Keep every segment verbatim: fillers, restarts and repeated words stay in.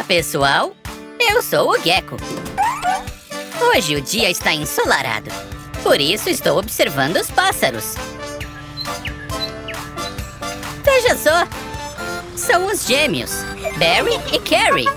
pessoal! Eu sou o Gecko. Hoje o dia está ensolarado. Por isso estou observando os pássaros. Veja só! São os gêmeos, Barry e Carrie.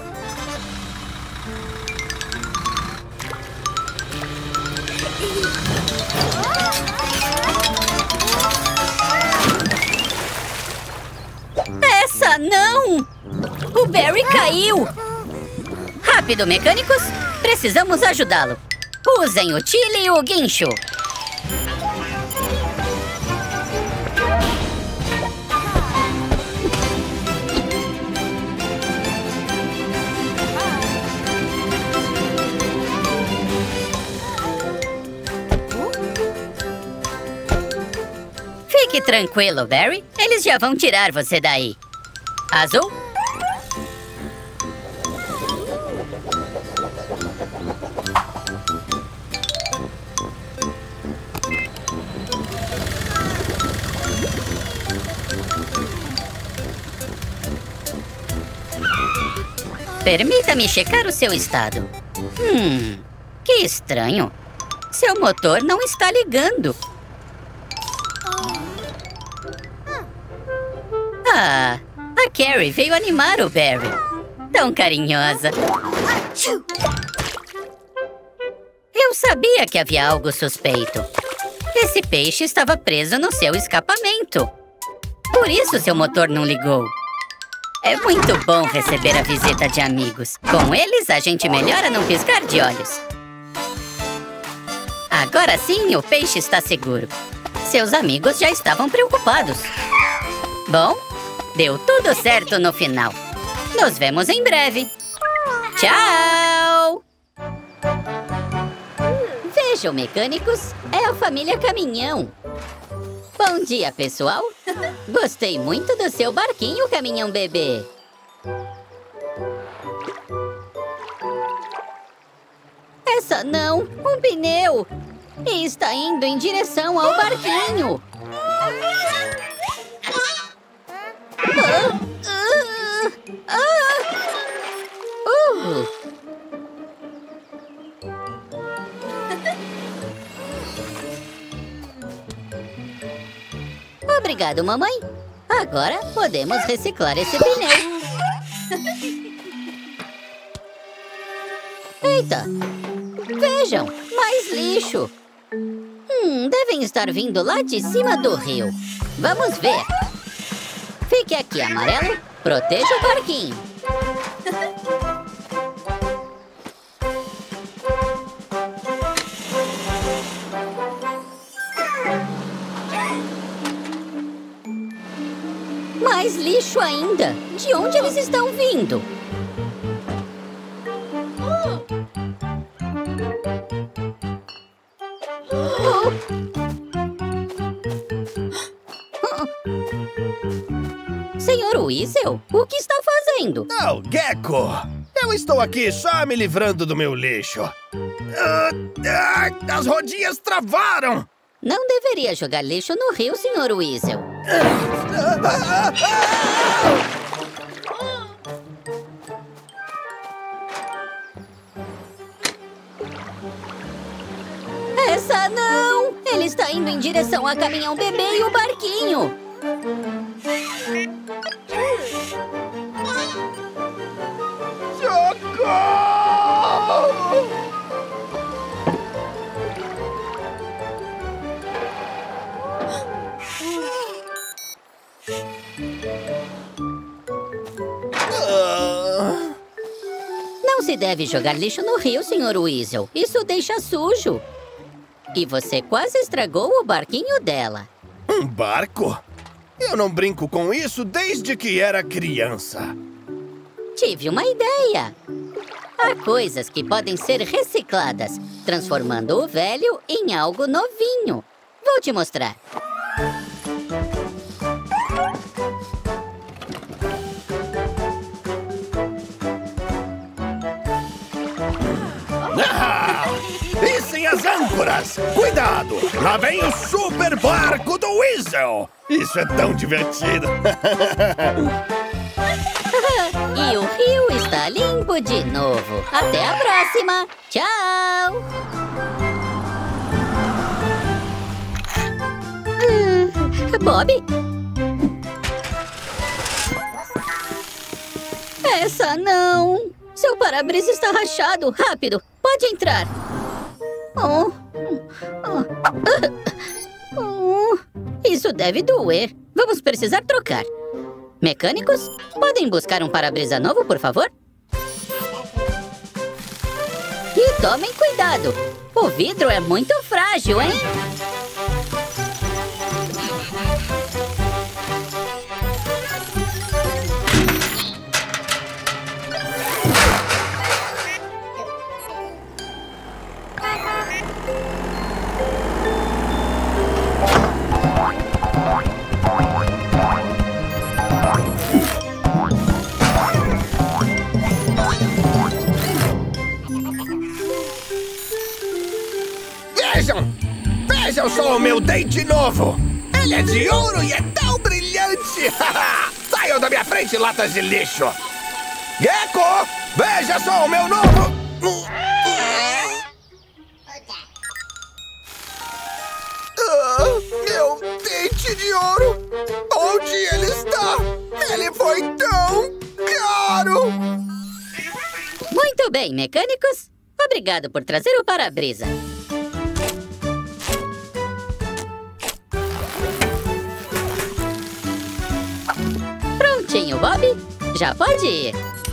Essa não! O Barry caiu! Rápido, mecânicos! Precisamos ajudá-lo. Usem o Chile e o guincho. Fique tranquilo, Barry. Eles já vão tirar você daí. Azul? Permita-me checar o seu estado. Hum, que estranho. Seu motor não está ligando. Ah, a Carrie veio animar o Barry. Tão carinhosa. Eu sabia que havia algo suspeito. Esse peixe estava preso no seu escapamento. Por isso seu motor não ligou. É muito bom receber a visita de amigos. Com eles, a gente melhora num piscar de olhos. Agora sim, o peixe está seguro. Seus amigos já estavam preocupados. Bom, deu tudo certo no final. Nos vemos em breve. Tchau! Vejam, mecânicos, é a família Caminhão. Bom dia, pessoal. Gostei muito do seu barquinho, Caminhão Bebê. Essa não, um pneu. E está indo em direção ao barquinho. Ah, ah, ah. Uh. Obrigado, mamãe. Agora podemos reciclar esse pneu. Eita! Vejam, mais lixo. Hum, devem estar vindo lá de cima do rio. Vamos ver. Fique aqui, amarelo. Proteja o barquinho. Mais lixo ainda. De onde eles estão vindo? Oh. Senhor Weasel, o que está fazendo? Oh, Gecko! Eu estou aqui só me livrando do meu lixo. Uh, uh, as rodinhas travaram! Não deveria jogar lixo no rio, senhor Weasel. Essa não! Ele está indo em direção a Caminhão Bebê e o barquinho. Socorro! Não se deve jogar lixo no rio, senhor Weasel. Isso deixa sujo. E você quase estragou o barquinho dela. Um barco? Eu não brinco com isso desde que era criança. Tive uma ideia. Há coisas que podem ser recicladas, transformando o velho em algo novinho. Vou te mostrar. Ah! E sem as âncoras! Cuidado! Lá vem o super barco do Weasel! Isso é tão divertido! E o rio está limpo de novo. Até a próxima. Tchau. Ah, Bob? Essa não. Seu para-brisa está rachado. Rápido, pode entrar. Oh. Oh. Oh. Isso deve doer. Vamos precisar trocar. Mecânicos, podem buscar um para-brisa novo, por favor? E tomem cuidado. O vidro é muito frágil, hein? Vejam! Vejam só o meu dente novo! Ele é de ouro e é tão brilhante! Saiam da minha frente, latas de lixo! Gecko! Veja só o meu novo... Ah, meu dente de ouro! Onde ele está? Ele foi tão caro! Muito bem, mecânicos. Obrigado por trazer o para-brisa. Prontinho, Bob. Já pode ir.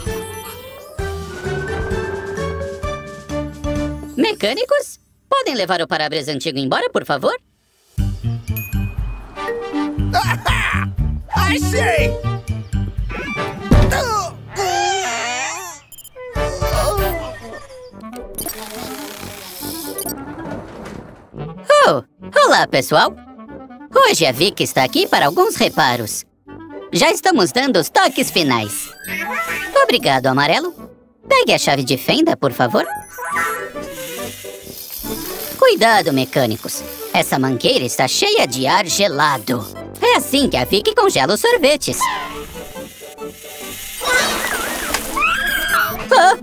Mecânicos, podem levar o para-brisa antigo embora, por favor? Ah, achei! Oh, olá, pessoal. Hoje a Vicky está aqui para alguns reparos. Já estamos dando os toques finais. Obrigado, Amarelo. Pegue a chave de fenda, por favor. Cuidado, mecânicos. Essa mangueira está cheia de ar gelado. É assim que a Vicky congela os sorvetes. Ah!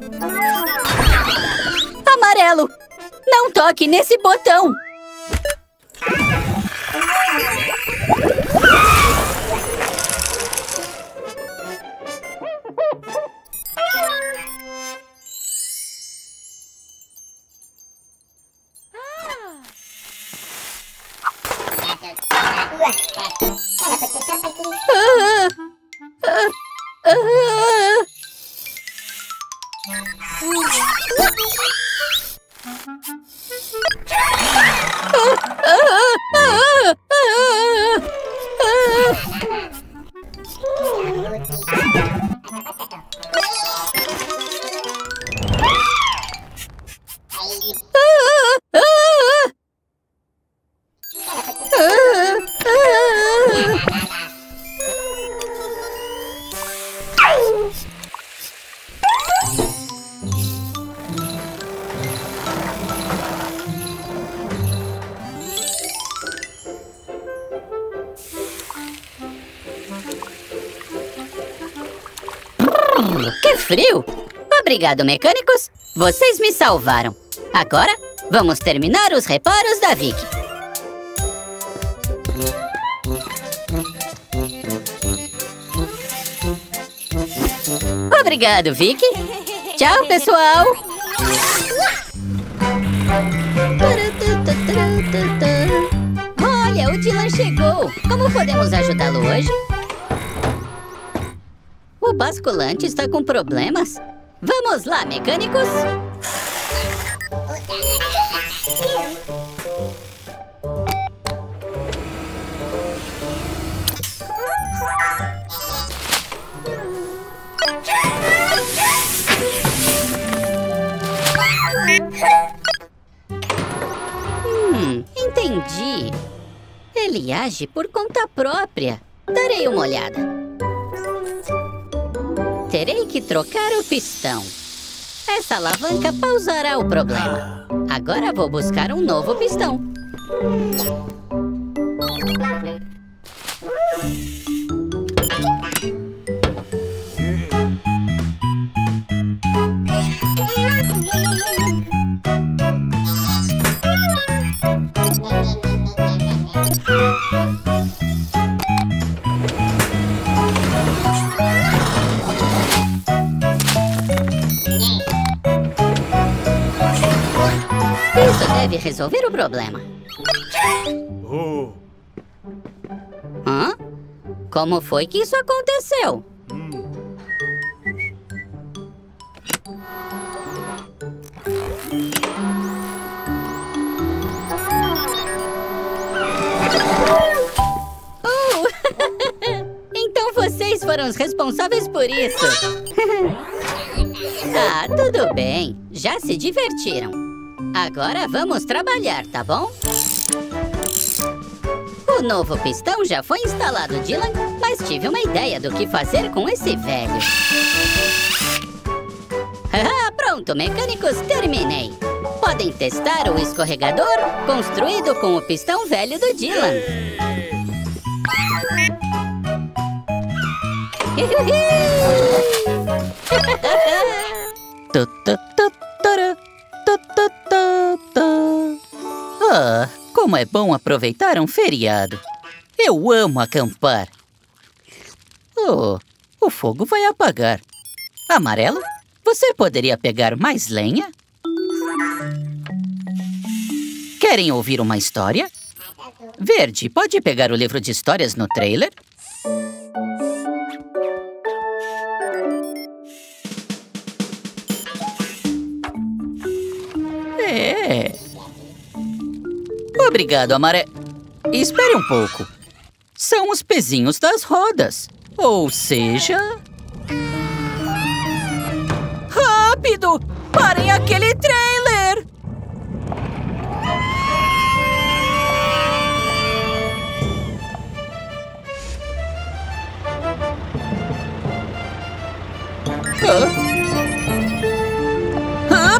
Amarelo, não toque nesse botão. Ah, ah, ah. Que frio! Obrigado, mecânicos. Vocês me salvaram. Agora, vamos terminar os reparos da Vicky. Obrigado, Vicky. Tchau, pessoal. Olha, o Dylan chegou. Como podemos ajudá-lo hoje? O basculante está com problemas. Vamos lá, mecânicos. Hum, entendi. Ele age por conta própria. Darei uma olhada. Terei que trocar o pistão. Essa alavanca pausará o problema. Agora vou buscar um novo pistão. Isso deve resolver o problema. Oh. Hã? Como foi que isso aconteceu? Oh! Então vocês foram os responsáveis por isso. Ah, tudo bem. Já se divertiram. Agora vamos trabalhar, tá bom? O novo pistão já foi instalado, Dylan, mas tive uma ideia do que fazer com esse velho. Ah, pronto, mecânicos, terminei. Podem testar o escorregador construído com o pistão velho do Dylan. Ah, como é bom aproveitar um feriado. Eu amo acampar. Oh, o fogo vai apagar. Amarelo, você poderia pegar mais lenha? Querem ouvir uma história? Verde, pode pegar o livro de histórias no trailer? É. Obrigado, Amaré. Espere um pouco. São os pezinhos das rodas. Ou seja... Rápido! Parem aquele trailer! Ah. Ah.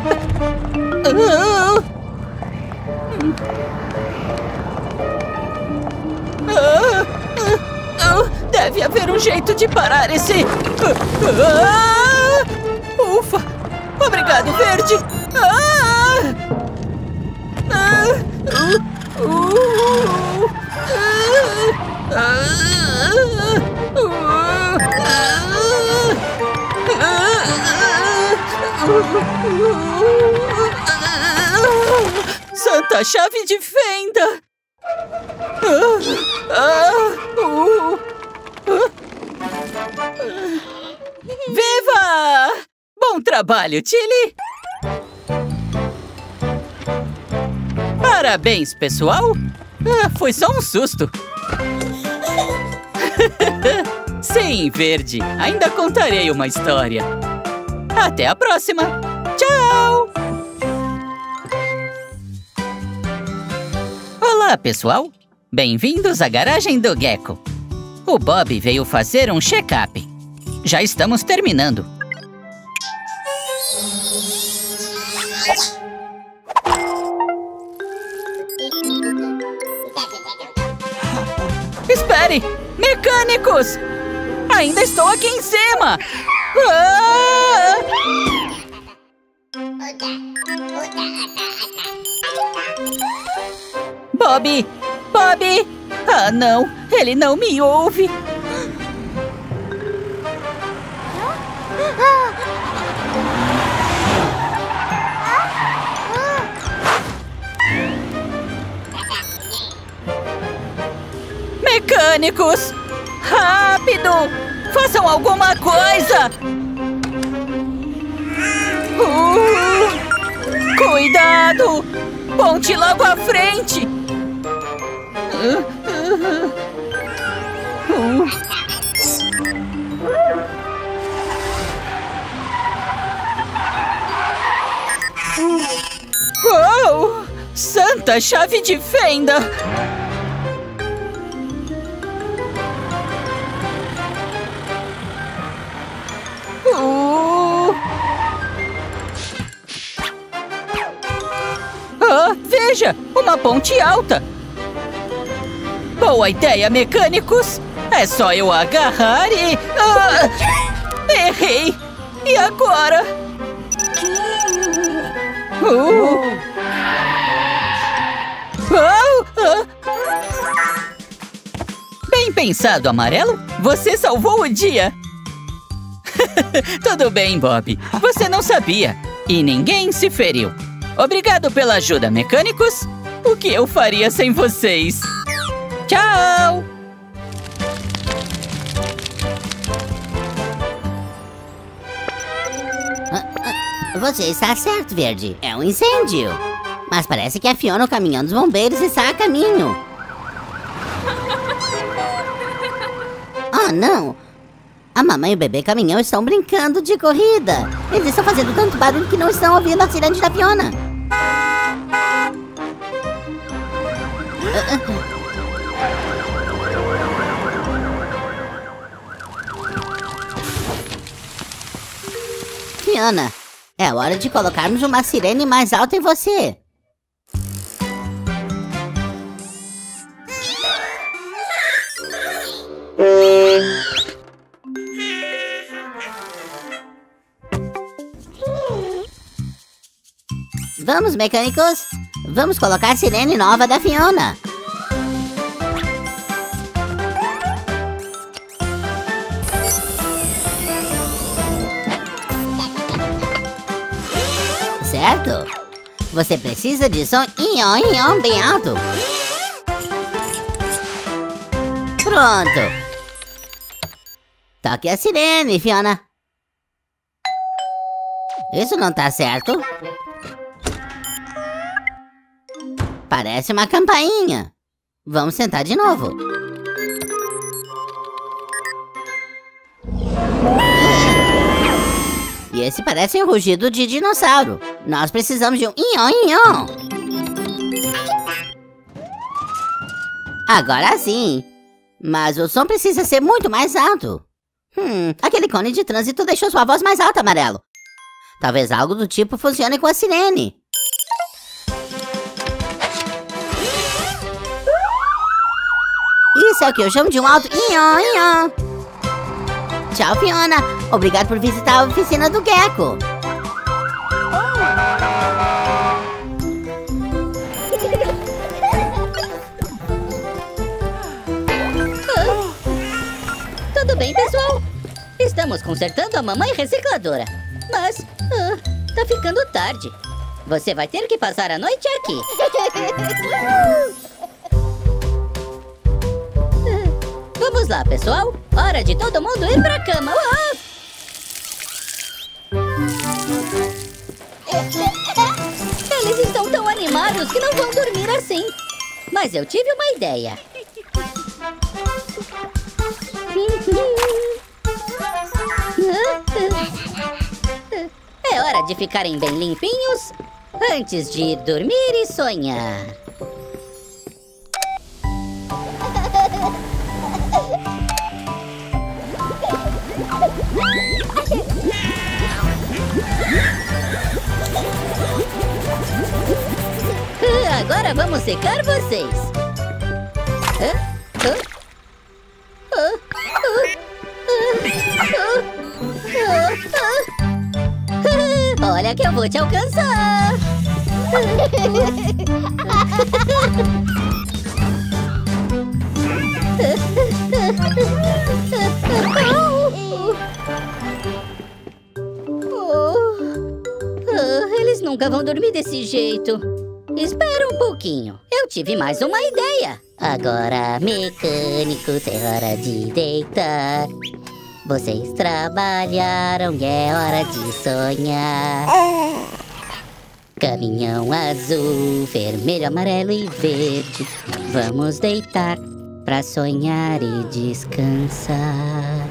Ah. Ah. Deve haver um jeito de parar esse... Ah. Ufa! Obrigado, Verde! Ah. Ah. Uh. Uh. Ah. Ah. Santa chave de fenda! Ah, ah, uh, uh, Viva! Bom trabalho, Tilly! Parabéns, pessoal! Ah, foi só um susto! Sim, Verde! Ainda contarei uma história! Até a próxima! Tchau! Olá, pessoal! Bem-vindos à garagem do Gecko. O Bob veio fazer um check-up. Já estamos terminando. Espere! Mecânicos! Ainda estou aqui em cima! Ah! Bob! Bob! Ah, não! Ele não me ouve! Mecânicos! Rápido! Façam alguma coisa! Uh, cuidado! Ponte logo à frente! Uh, uh, uh. Oh! Santa chave de fenda! Uh. Ah, veja! Uma ponte alta! Boa ideia, mecânicos! É só eu agarrar e... Ah, errei! E agora? Uh. Oh, ah. pensado, Amarelo. Você salvou o dia. Tudo bem, Bob. Você não sabia. E ninguém se feriu. Obrigado pela ajuda, mecânicos. O que eu faria sem vocês? Tchau! Você está certo, Verde. É um incêndio. Mas parece que a Fiona, o caminhão dos bombeiros, está a caminho. Oh, não! A mamãe e o bebê caminhão estão brincando de corrida. Eles estão fazendo tanto barulho que não estão ouvindo a sirene da Fiona. Fiona, é hora de colocarmos uma sirene mais alta em você. Vamos, mecânicos. Vamos colocar a sirene nova da Fiona. Certo? Você precisa de som ion, ion bem alto. Pronto. Toque a sirene, Fiona. Isso não tá certo. Parece uma campainha. Vamos sentar de novo. E esse parece um rugido de dinossauro. Nós precisamos de um ion, ion. Agora sim. Mas o som precisa ser muito mais alto. Hum, aquele cone de trânsito deixou sua voz mais alta, Amarelo. Talvez algo do tipo funcione com a sirene. Isso é o que eu chamo de um alto ion, ion. Tchau, Fiona. Obrigado por visitar a oficina do Gecko. Ah, tudo bem, pessoal? Estamos consertando a mamãe recicladora. Mas, ah, tá ficando tarde. Você vai ter que passar a noite aqui. Vamos lá, pessoal. Hora de todo mundo ir pra cama. Ah! Eles estão tão animados que não vão dormir assim. Mas eu tive uma ideia. É hora de ficarem bem limpinhos antes de ir dormir e sonhar. Agora vamos secar vocês. Olha que eu vou te alcançar. Eles nunca vão dormir desse jeito. Espera um pouquinho. Eu tive mais uma ideia. Agora, mecânicos, é hora de deitar. Vocês trabalharam e é hora de sonhar. Caminhão azul, vermelho, amarelo e verde. Vamos deitar pra sonhar e descansar.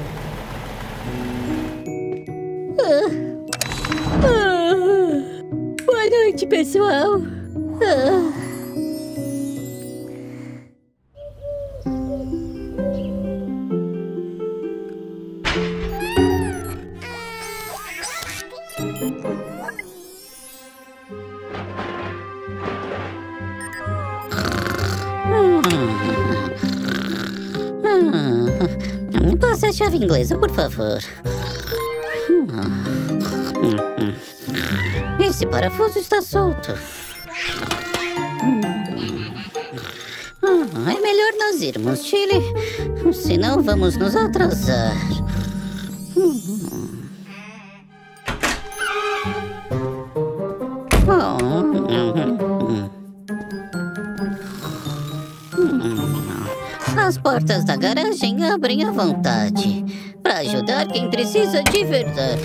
Ah. Ah. Boa noite, pessoal. Ah. Passa a chave inglesa, por favor. Esse parafuso está solto. É melhor nós irmos, Chile. Senão vamos nos atrasar. As portas da garagem abrem à vontade para ajudar quem precisa de verdade.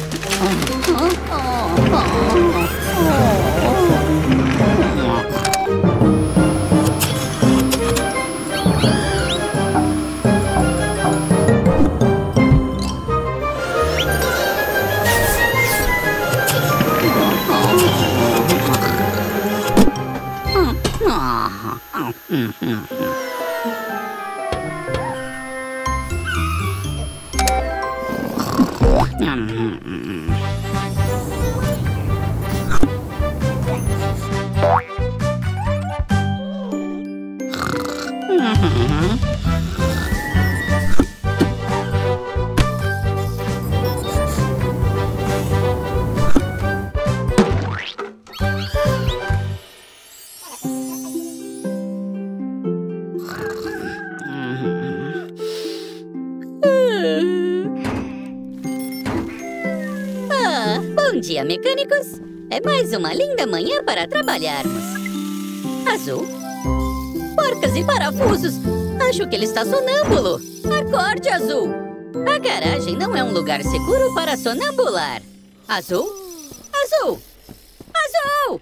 Ah, bom dia, mecânicos! É mais uma linda manhã para trabalharmos. Azul? Porcas e parafusos! Acho que ele está sonâmbulo! Acorde, Azul! A garagem não é um lugar seguro para sonambular. Azul? Azul! Azul!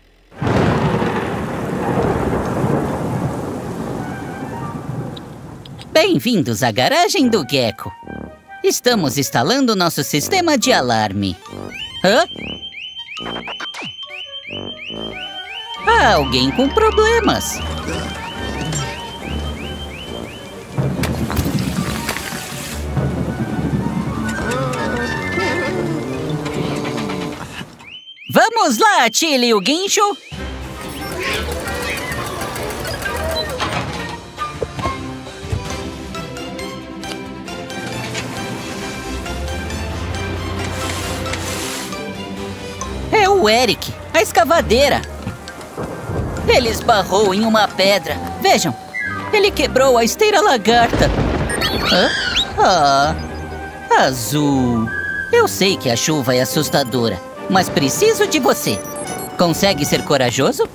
Bem-vindos à garagem do Gecko. Estamos instalando nosso sistema de alarme. Hã? Há alguém com problemas. Vamos lá, Chile e o Guincho. É o Eric, a escavadeira. Ele esbarrou em uma pedra. Vejam, ele quebrou a esteira lagarta. Hã? Ah, Azul. Eu sei que a chuva é assustadora, mas preciso de você. Consegue ser corajoso?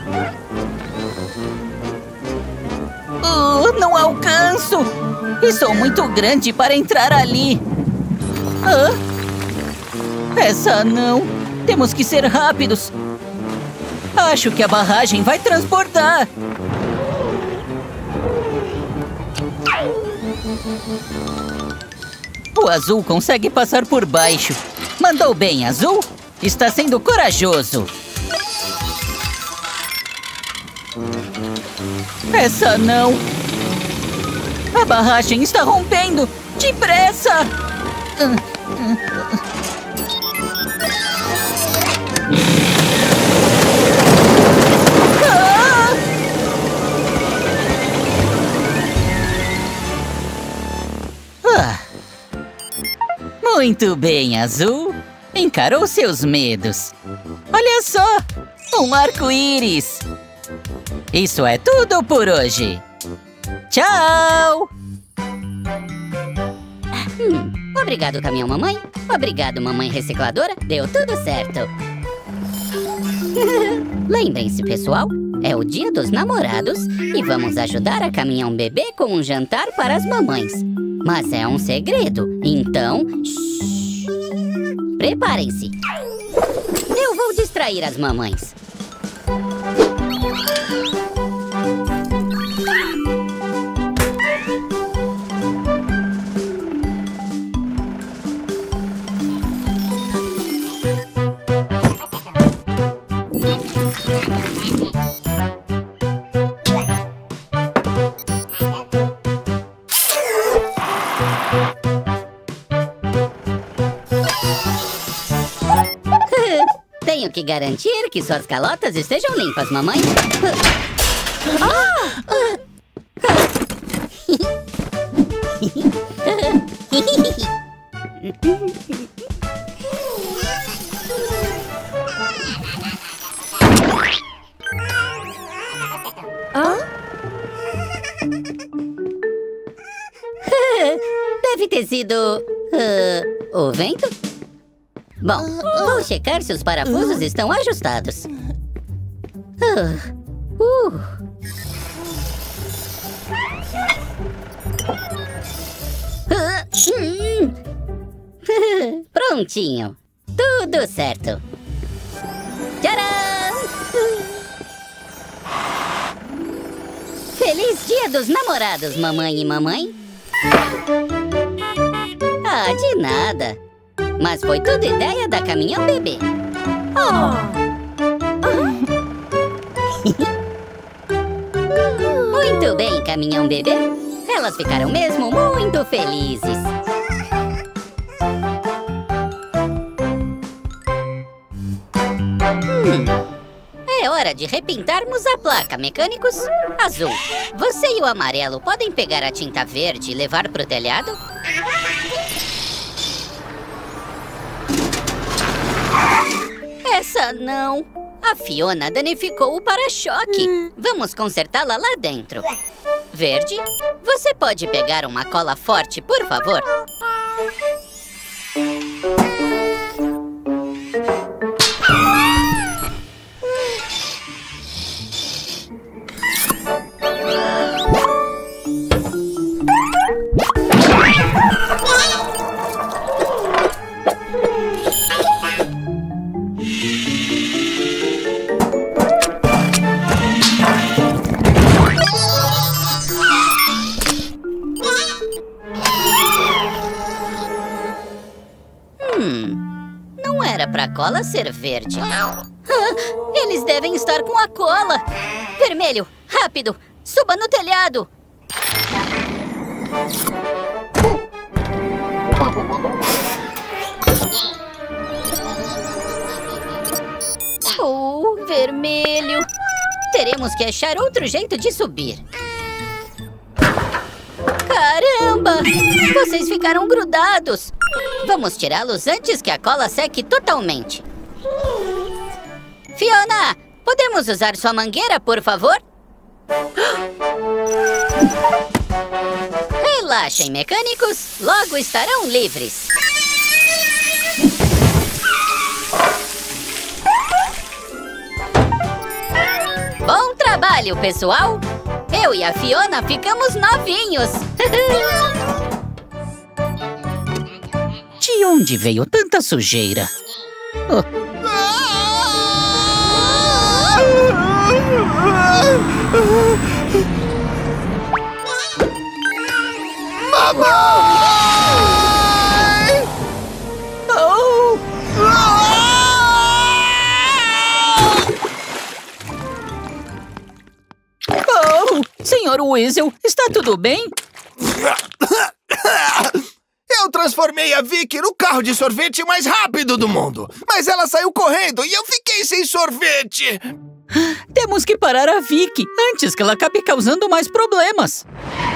Oh, não alcanço! E sou muito grande para entrar ali. Hã? Essa não. Temos que ser rápidos. Acho que a barragem vai transbordar. O Azul consegue passar por baixo. Mandou bem, Azul. Está sendo corajoso. Essa não. A barragem está rompendo. Depressa! Ah. Muito bem, Azul. Encarou seus medos. Olha só, um arco-íris. Isso é tudo por hoje. Tchau! Hum, obrigado, caminhão mamãe. Obrigado, mamãe recicladora. Deu tudo certo. Lembrem-se, pessoal, é o dia dos namorados e vamos ajudar a caminhão bebê com um jantar para as mamães. Mas é um segredo, então... Shhh. Preparem-se. Eu vou distrair as mamães. Tenho que garantir que suas calotas estejam limpas, mamãe. Ah! Ah? Deve ter sido... Uh, o vento? Bom, vou checar se os parafusos estão ajustados. Uh, uh. Uh, hum. Prontinho. Tudo certo. Tcharam! Feliz Dia dos Namorados, mamãe e mamãe. Ah, de nada. Mas foi tudo ideia da Caminhão Bebê. Oh. Muito bem, Caminhão Bebê. Elas ficaram mesmo muito felizes. Hum. É hora de repintarmos a placa, mecânicos. Azul, você e o amarelo podem pegar a tinta verde e levar pro telhado? Essa não. A Fiona danificou o para-choque. Vamos consertá-la lá dentro. Verde, você pode pegar uma cola forte, por favor? Pra cola ser verde. Ah, eles devem estar com a cola. Vermelho, rápido, suba no telhado. Oh, vermelho. Teremos que achar outro jeito de subir. Caramba! Vocês ficaram grudados. Vamos tirá-los antes que a cola seque totalmente. Fiona, podemos usar sua mangueira, por favor? Relaxem, mecânicos. Logo estarão livres. Bom trabalho, pessoal. Eu e a Fiona ficamos novinhos. De onde veio tanta sujeira? Oh. Mamãe! Oh! Oh! Senhor Weasel, está tudo bem? Eu transformei a Vicky no carro de sorvete mais rápido do mundo. Mas ela saiu correndo e eu fiquei sem sorvete. Temos que parar a Vicky antes que ela acabe causando mais problemas.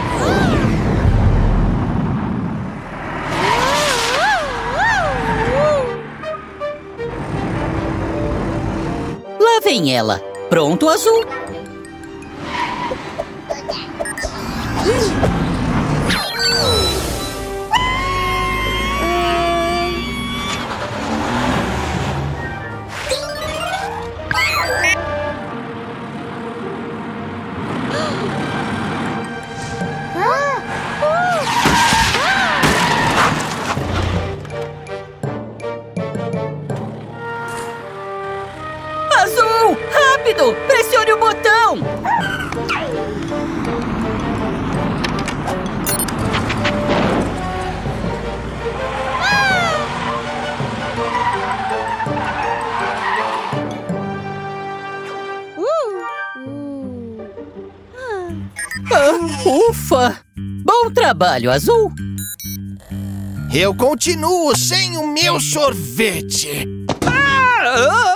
Lá vem ela. Pronto, Azul? Azul! Rápido! Pressione o botão! Ah, ufa! Bom trabalho, Azul! Eu continuo sem o meu sorvete. Ah!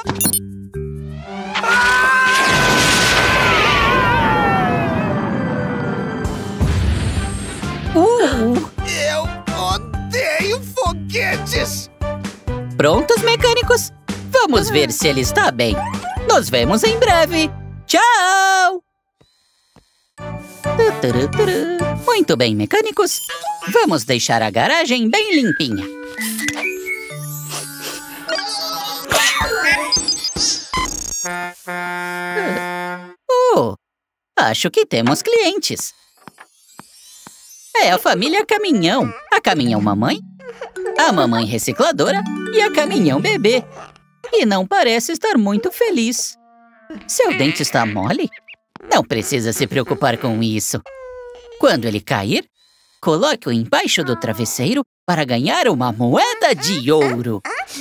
Uh! Eu odeio foguetes! Prontos, mecânicos? Vamos ver se ele está bem. Nos vemos em breve. Tchau! Muito bem, mecânicos. Vamos deixar a garagem bem limpinha. Oh, acho que temos clientes. É a família Caminhão. A Caminhão Mamãe, a Mamãe Recicladora e a Caminhão Bebê. E não parece estar muito feliz. Seu dente está mole? Não precisa se preocupar com isso. Quando ele cair, coloque-o embaixo do travesseiro para ganhar uma moeda de ouro.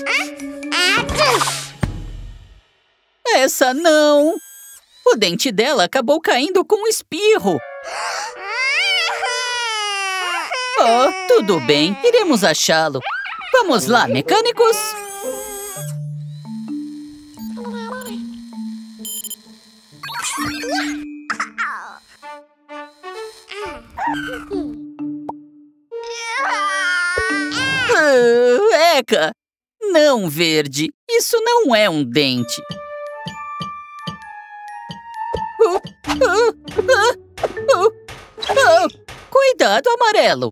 Essa não! O dente dela acabou caindo com um espirro. Oh, tudo bem, iremos achá-lo. Vamos lá, mecânicos! Uh, Eca! Não, Verde. Isso não é um dente. Uh, uh, uh, uh, uh. Cuidado, Amarelo.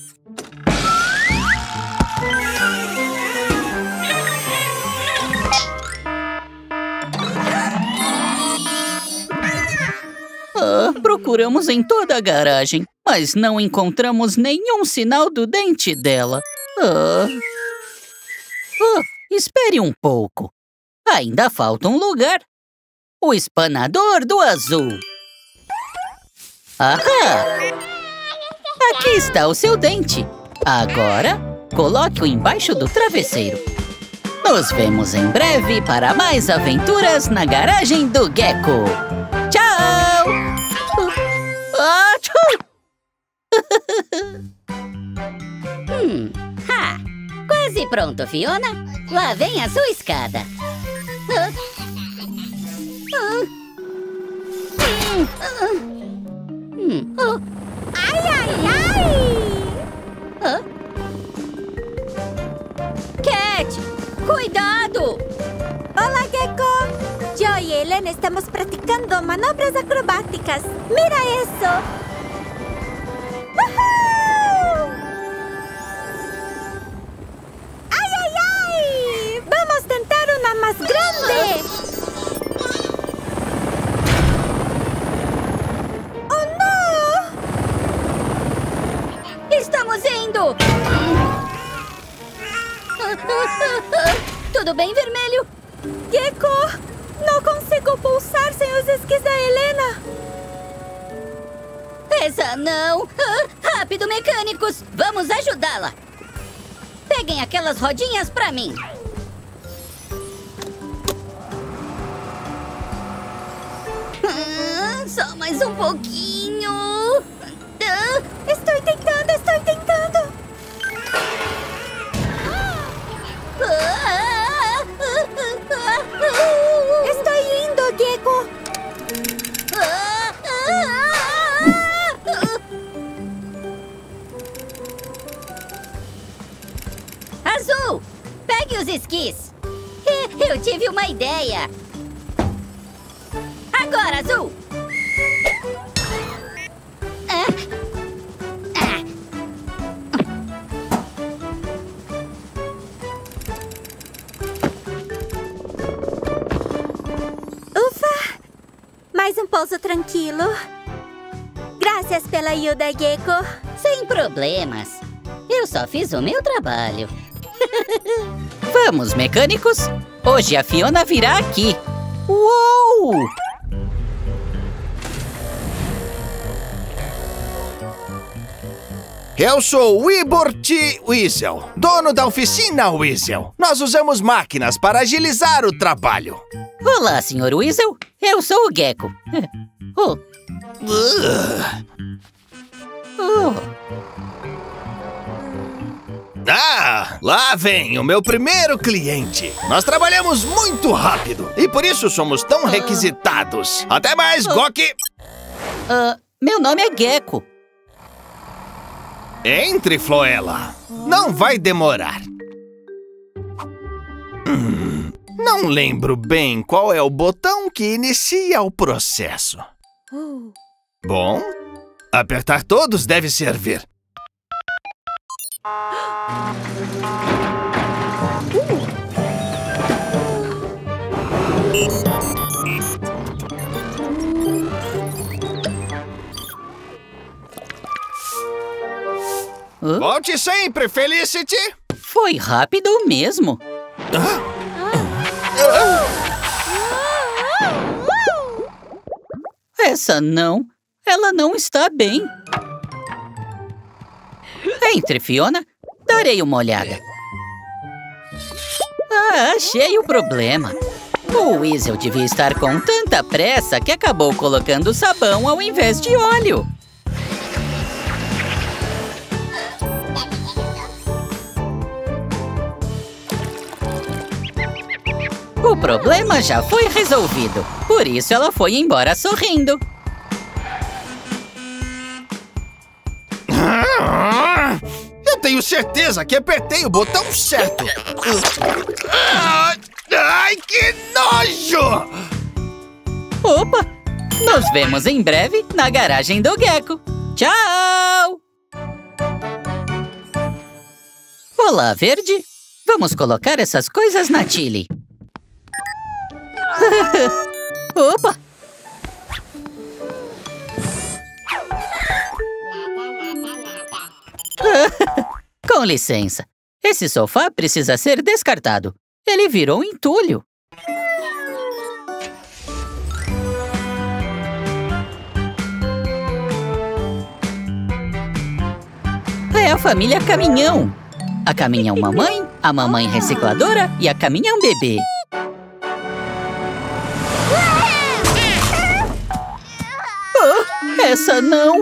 Ah, procuramos em toda a garagem, mas não encontramos nenhum sinal do dente dela. Ah. Ah, espere um pouco. Ainda falta um lugar. O espanador do azul. Ahá! Aqui está o seu dente. Agora, coloque-o embaixo do travesseiro. Nos vemos em breve para mais aventuras na garagem do Gecko. Tchau! Ah, hum, ha! Quase pronto, Fiona. Lá vem a sua escada. Ah. Ah. Hum. Ah. Hum. Oh. Ai, ai, ai! Ah. Cat, cuidado! Hola, Gecko. Yo y Ellen estamos practicando manobras acrobáticas. ¡Mira eso! ¡Woohoo! ¡Ay, ay, ay! ¡Vamos a tentar una más grande! ¡Oh, no! Estamos indo! Tudo bem, Vermelho? Gecko, não consigo pulsar sem os esquis da Helena. Essa não! Ah, rápido, mecânicos! Vamos ajudá-la! Peguem aquelas rodinhas pra mim! Ah, só mais um pouquinho! Ah. Estou tentando, estou tentando! Ah. Estou indo, Gecko! Ah. Azul, pegue os esquis. Eu tive uma ideia. Agora, Azul. Ah. Ah. Ufa! Mais um pouso tranquilo. Graças pela ajuda, Gecko. Sem problemas. Eu só fiz o meu trabalho. Vamos, mecânicos. Hoje a Fiona virá aqui. Uou! Eu sou o Ybor T. Weasel, dono da oficina Weasel. Nós usamos máquinas para agilizar o trabalho. Olá, senhor Weasel. Eu sou o Gecko. Oh. Uh. Oh. Ah, lá vem o meu primeiro cliente. Nós trabalhamos muito rápido e por isso somos tão requisitados. Até mais, Gok! Uh, meu nome é Gecko. Entre, Floella. Não vai demorar. Hum, não lembro bem qual é o botão que inicia o processo. Uh. Bom, Apertar todos deve servir. Hã? Volte sempre, Felicity! Foi rápido mesmo. Essa não. Ela não está bem. Entre, Fiona. Darei uma olhada. Ah, achei o problema. O Weasel devia estar com tanta pressa que acabou colocando sabão ao invés de óleo. O problema já foi resolvido. Por isso ela foi embora sorrindo. Eu tenho certeza que apertei o botão certo. Ai, que nojo! Opa! Nos vemos em breve na garagem do Gecko. Tchau! Olá, Verde. Vamos colocar essas coisas na Tilly. Opa! Com licença. Esse sofá precisa ser descartado. Ele virou entulho. É a família Caminhão. A Caminhão Mamãe, a Mamãe Recicladora e a Caminhão Bebê. Oh, essa não!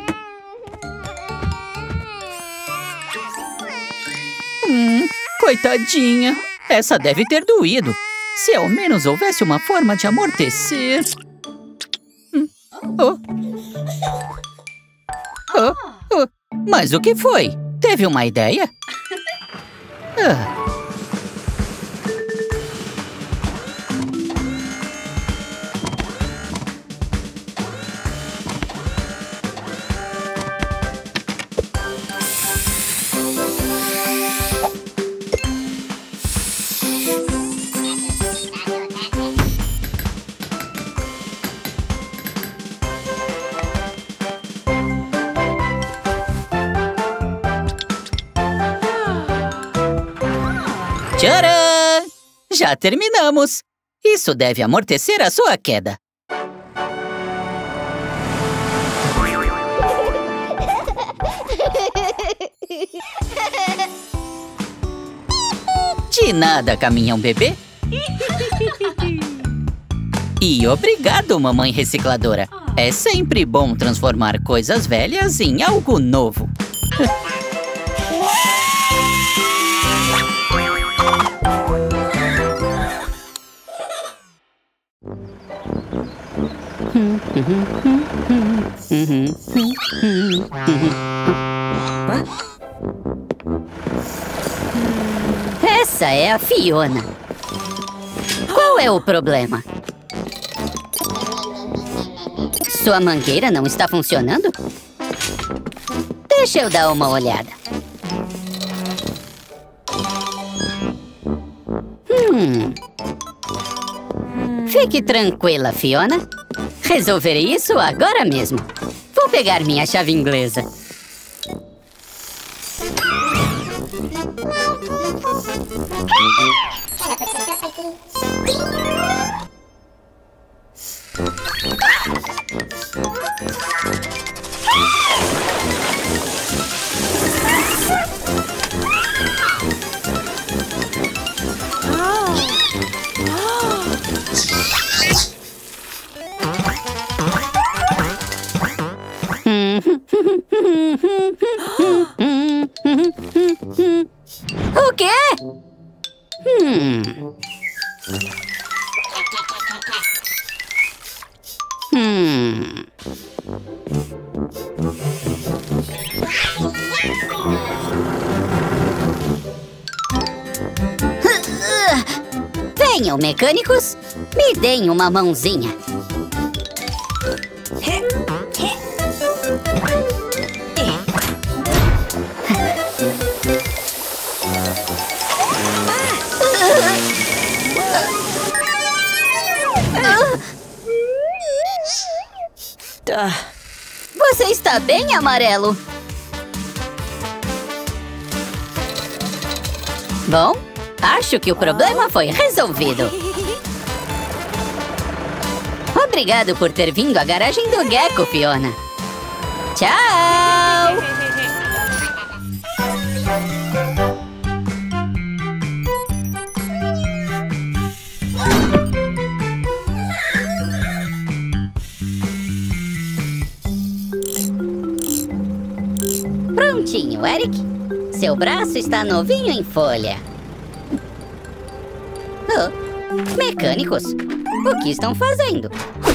Hum, coitadinha. Essa deve ter doído. Se ao menos houvesse uma forma de amortecer. Hum. Oh. Oh. Oh. Mas o que foi? Teve uma ideia? Ah. Tcharam! Já terminamos! Isso deve amortecer a sua queda. De nada, Caminhão Bebê. E obrigado, Mamãe Recicladora. É sempre bom transformar coisas velhas em algo novo. Essa é a Fiona. Qual é o problema? Sua mangueira não está funcionando? Deixa eu dar uma olhada. Hum. Fique tranquila, Fiona. Resolverei isso agora mesmo. Vou pegar minha chave inglesa. O quê? Hum. Hum. Venham, mecânicos, me deem uma mãozinha. Está bem, Amarelo? Bom, acho que o problema foi resolvido. Obrigado por ter vindo à garagem do Gecko, Fiona. Tchau! Prontinho, Eric. Seu braço está novinho em folha. Oh, mecânicos, o que estão fazendo?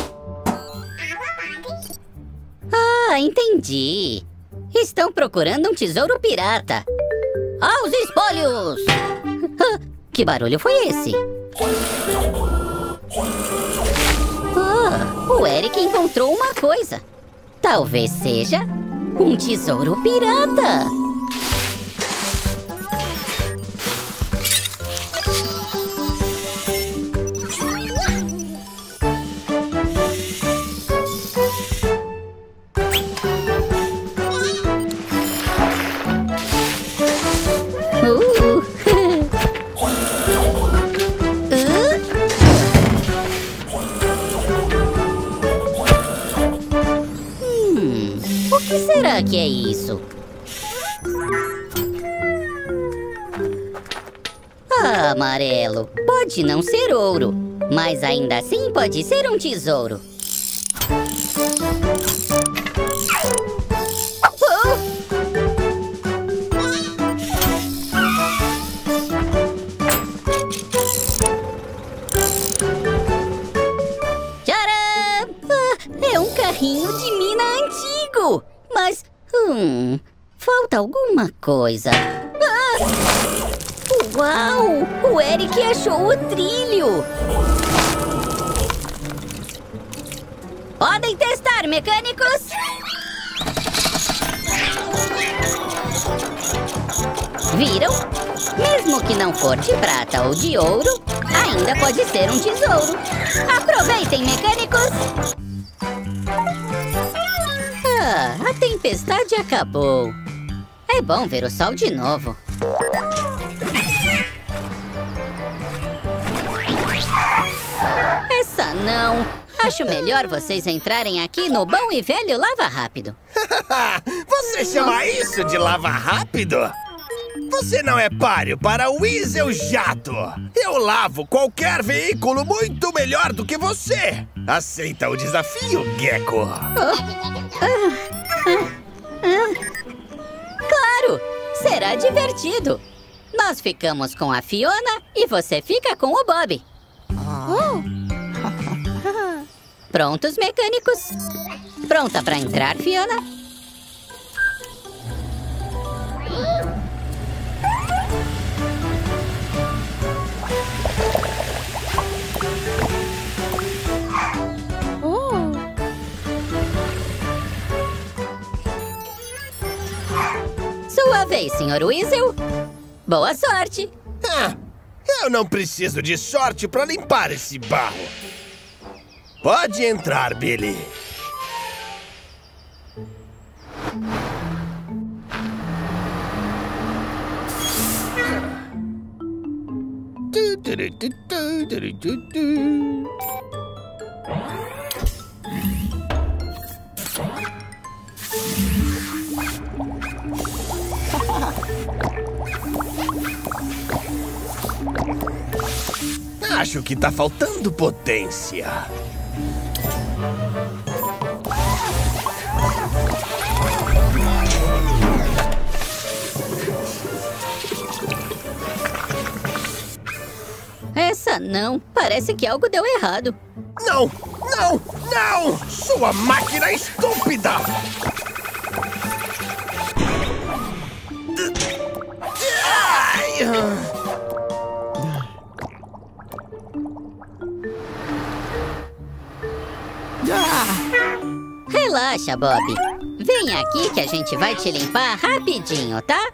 Ah, entendi. Estão procurando um tesouro pirata. Aos espólios! Ah, que barulho foi esse? Ah, o Eric encontrou uma coisa. Talvez seja um tesouro pirata. Será que é isso? Ah, Amarelo, pode não ser ouro, mas ainda assim pode ser um tesouro. Oh! Tcharam! Ah, é um carrinho de mina antigo! Mas, hum, falta alguma coisa. Ah! Uau! O Eric achou o trilho! Podem testar, mecânicos! Viram? Mesmo que não for de prata ou de ouro, ainda pode ser um tesouro. Aproveitem, mecânicos! Ah, a tempestade acabou. É bom ver o sol de novo. Essa não. Acho melhor vocês entrarem aqui no bom e velho Lava Rápido. Você chama isso de lava rápido? Você não é páreo para o Weasel Jato. Eu lavo qualquer veículo muito melhor do que você. Aceita o desafio, Gecko? Oh. Ah, ah, ah. Claro! Será divertido. Nós ficamos com a Fiona e você fica com o Bob. Oh. Prontos, mecânicos? Pronta para entrar, Fiona? Sua vez, senhor Weasel. Boa sorte. Ah, eu não preciso de sorte para limpar esse barro. Pode entrar, Billy. Acho que tá faltando potência. Essa não. Parece que algo deu errado. Não! Não! Não! Sua máquina estúpida! Ai! Relaxa, Bob. Vem aqui que a gente vai te limpar rapidinho, tá?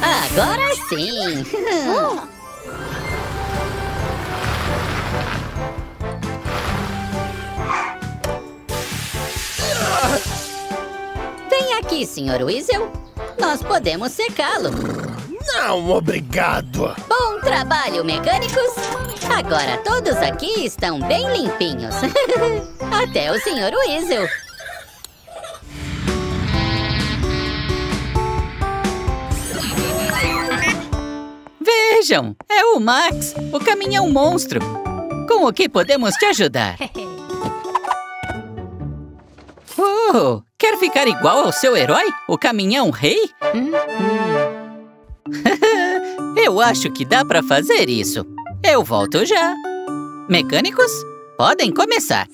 Agora sim! Vem aqui, senhor Weasel. Nós podemos secá-lo. Não, obrigado. Bom trabalho, mecânicos. Agora todos aqui estão bem limpinhos. Até o senhor Weasel. Vejam, é o Max, o caminhão monstro. Com o que podemos te ajudar? Oh, quer ficar igual ao seu herói, o caminhão rei? Eu acho que dá para fazer isso. Eu volto já. Mecânicos, podem começar.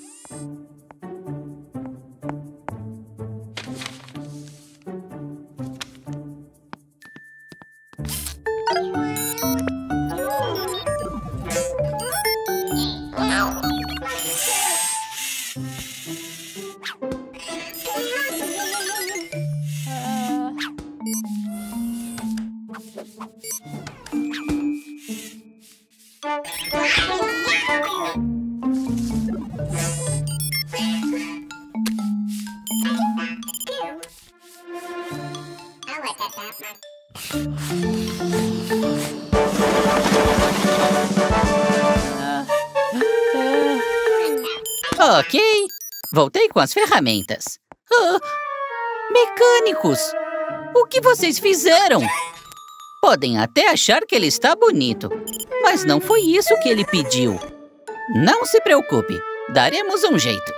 Ok, voltei com as ferramentas. Ah, mecânicos, o que vocês fizeram? Podem até achar que ele está bonito, mas não foi isso que ele pediu. Não se preocupe, daremos um jeito.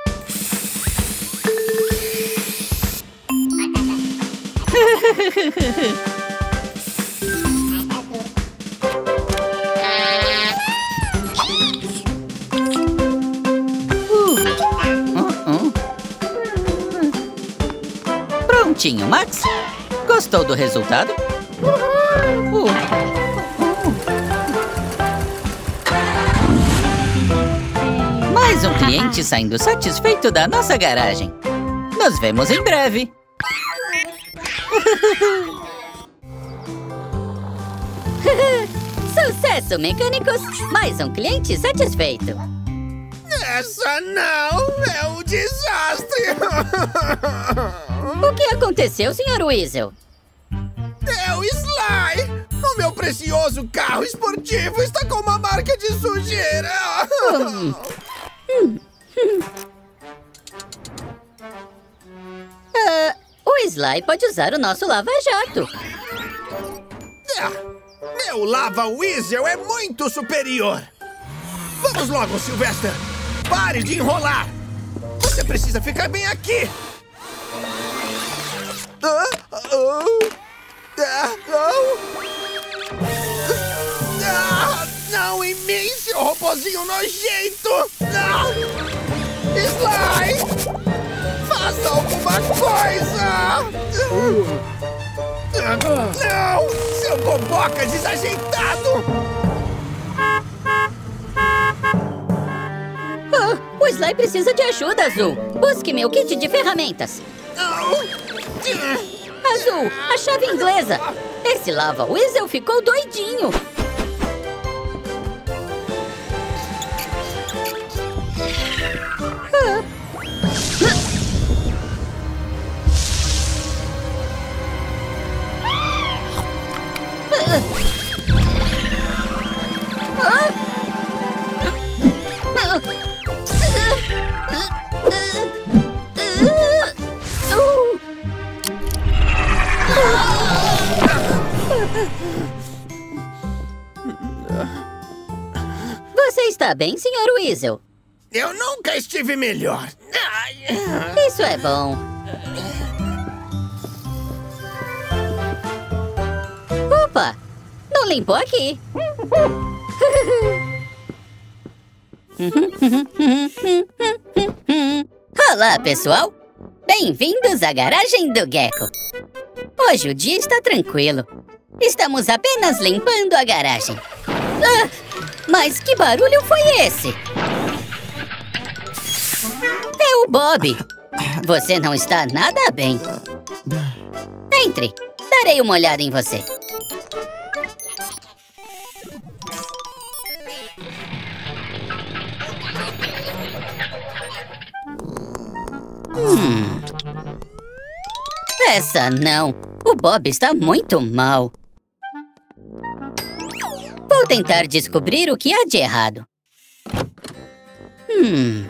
Prontinho, Max. Gostou do resultado? Uh. Mais um cliente saindo satisfeito da nossa garagem. Nos vemos em breve. Sucesso, mecânicos! Mais um cliente satisfeito. Essa não é um desastre! O que aconteceu, senhor Weasel? É o Sly! O meu precioso carro esportivo está com uma marca de sujeira! Hum. Hum. Uh, o Sly pode usar o nosso lava-jato. Ah, meu Lava Weasel é muito superior! Vamos logo, Sylvester! Pare de enrolar! Você precisa ficar bem aqui! Ah, ah, ah, ah, não em mim, seu robozinho nojento! Não! Sly! Faça alguma coisa! Não! Seu boboca desajeitado! Oh, o Sly precisa de ajuda, Azul. Busque meu kit de ferramentas. Azul, a chave inglesa. Esse Lava Weasel ficou doidinho. Ah. Você está bem, senhor Weasel? Eu nunca estive melhor. Isso é bom. Opa! Não limpou aqui. Olá, pessoal! Bem-vindos à garagem do Gecko. Hoje o dia está tranquilo. Estamos apenas limpando a garagem. Ah, mas que barulho foi esse? É o Bob. Você não está nada bem. Entre. Darei uma olhada em você. Essa não. O Bob está muito mal. Vou tentar descobrir o que há de errado. Hum...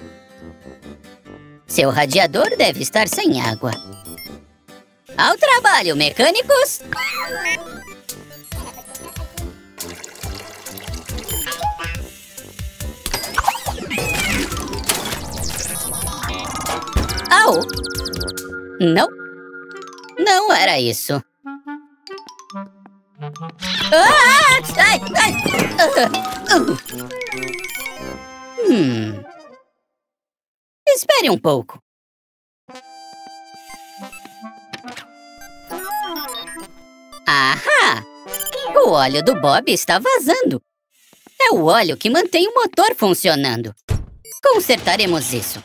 Seu radiador deve estar sem água. Ao trabalho, mecânicos! Au! Não. Não era isso. Ah! Ai, ai. Uh, uh. Hum... Espere um pouco. Ahá! O óleo do Bob está vazando. É o óleo que mantém o motor funcionando. Consertaremos isso.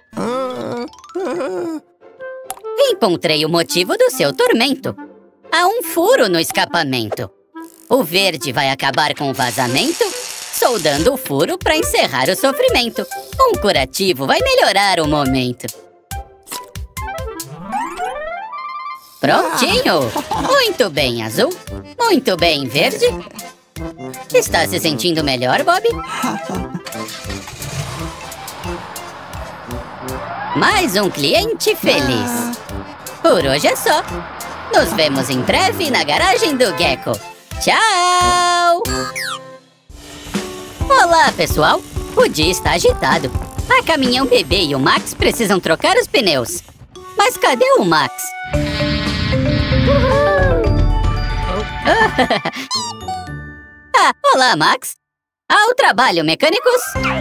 Encontrei o motivo do seu tormento. Há um furo no escapamento. O verde vai acabar com o vazamento, soldando o furo para encerrar o sofrimento. Um curativo vai melhorar o momento. Prontinho! Muito bem, azul. Muito bem, verde. Está se sentindo melhor, Bob? Mais um cliente feliz. Por hoje é só. Nos vemos em breve na garagem do Gecko. Tchau! Olá, pessoal! O dia está agitado. A Caminhão Bebê e o Max precisam trocar os pneus. Mas cadê o Max? Ah, olá, Max! Ao trabalho, mecânicos!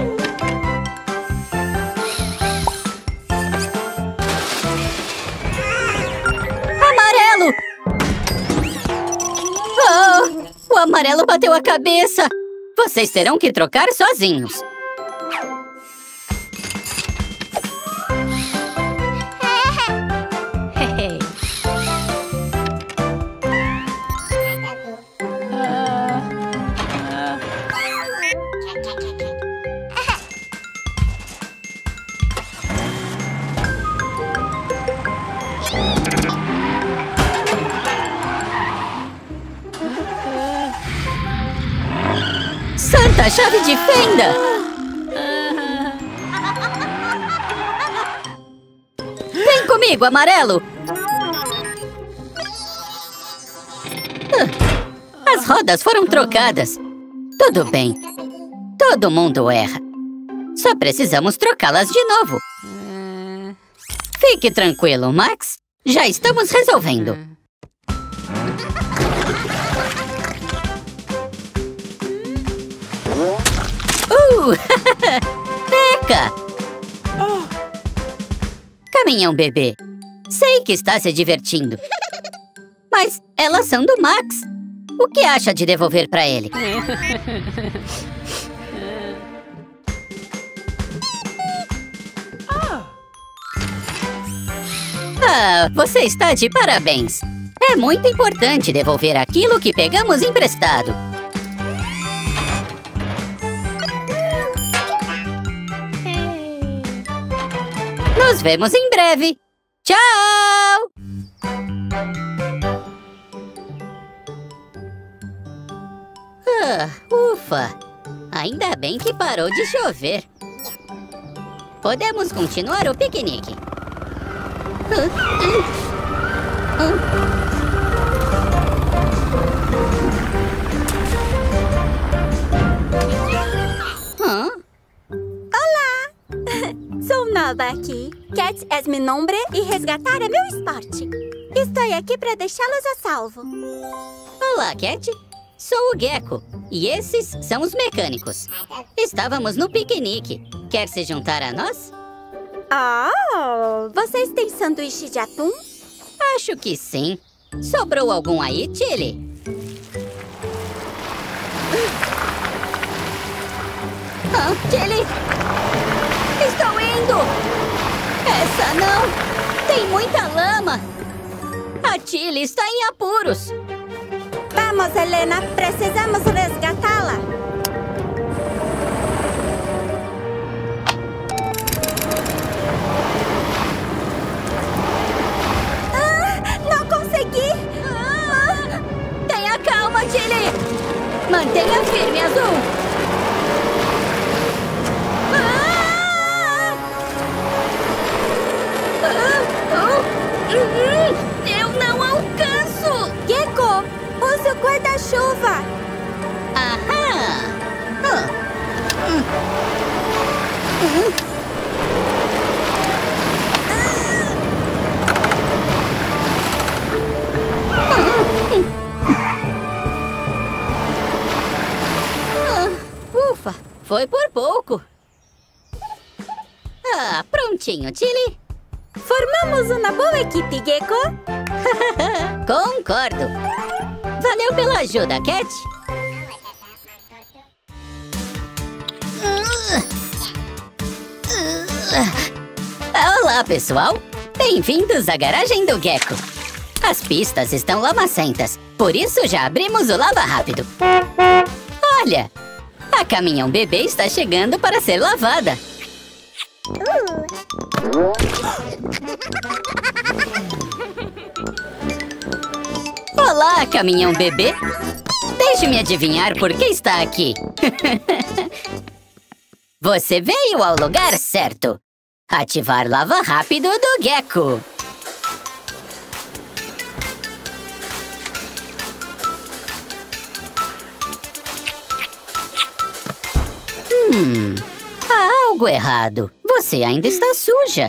Amarelo! Oh, o amarelo bateu a cabeça! Vocês terão que trocar sozinhos. Santa chave de fenda! Vem comigo, amarelo! As rodas foram trocadas. Tudo bem. Todo mundo erra. Só precisamos trocá-las de novo. Fique tranquilo, Max. Já estamos resolvendo. Uh! Eca! Caminhão Bebê, sei que está se divertindo. Mas elas são do Max. O que acha de devolver para ele? Ah, você está de parabéns. É muito importante devolver aquilo que pegamos emprestado. Nos vemos em breve. Tchau! Ah, ufa! Ainda bem que parou de chover. Podemos continuar o piquenique. Hã? Olá! Sou nova aqui. Cat é meu nome e resgatar é meu esporte. Estou aqui para deixá-los a salvo. Olá, Cat. Sou o Gecko e esses são os mecânicos. Estávamos no piquenique. Quer se juntar a nós? Oh, vocês têm sanduíche de atum? Acho que sim. Sobrou algum aí, Chili? Ah, Chili! Estou indo! Essa não! Tem muita lama! A Chili está em apuros! Vamos, Helena! Precisamos resgatá-la! Ah! Mantenha firme, Azul. Ah! Ah! Oh! Uhum! Eu não alcanço! Gecko, use o guarda-chuva. Aham! Ah. Hum. Hum. Ufa, foi por pouco. Ah, prontinho, Tilly. Formamos uma boa equipe, Gecko. Concordo. Valeu pela ajuda, Cat. Olá, pessoal. Bem-vindos à garagem do Gecko. As pistas estão lamacentas, por isso já abrimos o lava rápido. Olha, a caminhão bebê está chegando para ser lavada. Olá, caminhão bebê. Deixe-me adivinhar por que está aqui. Você veio ao lugar certo. Ativar lava rápido do Gecko. Hum, há algo errado. Você ainda está suja.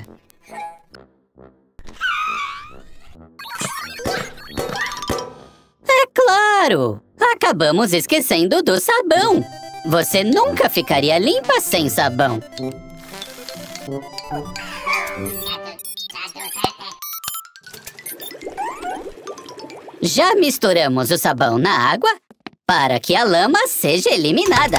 É claro! Acabamos esquecendo do sabão. Você nunca ficaria limpa sem sabão. Já misturamos o sabão na água para que a lama seja eliminada.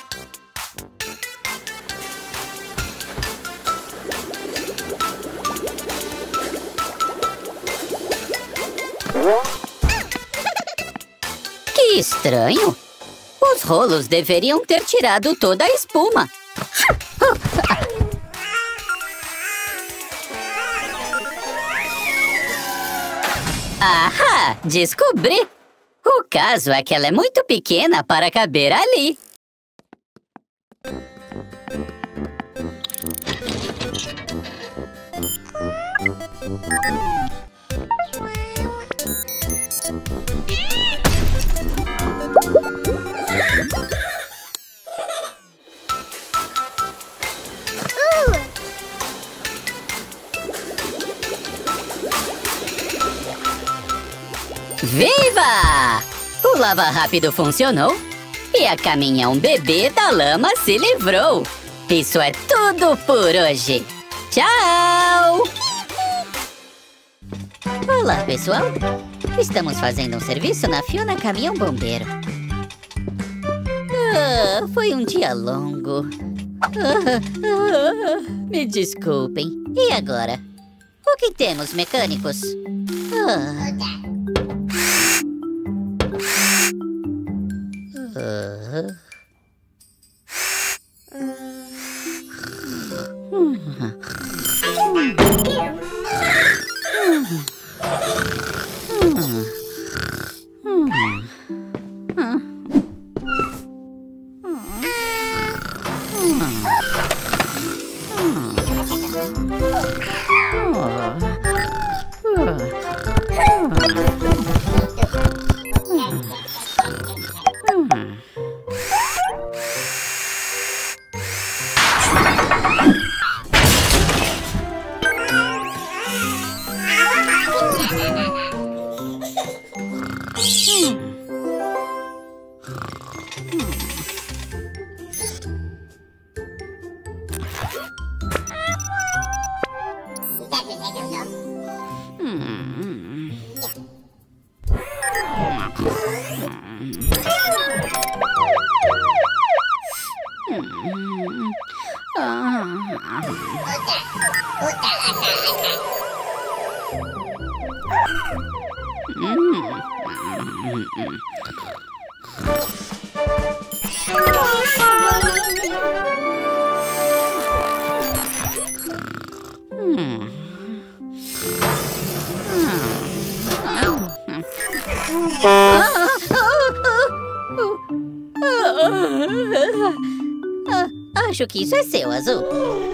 Que estranho! Os rolos deveriam ter tirado toda a espuma. Ahá! Descobri! O caso é que ela é muito pequena para caber ali. Viva! O lava rápido funcionou e a caminhão bebê da lama se livrou. Isso é tudo por hoje. Tchau! Olá, pessoal. Estamos fazendo um serviço na Fiona Caminhão Bombeiro. Ah, foi um dia longo. Ah, ah, me desculpem. E agora? O que temos, mecânicos? Ah. Uh. Ah, acho que isso é seu, Azul.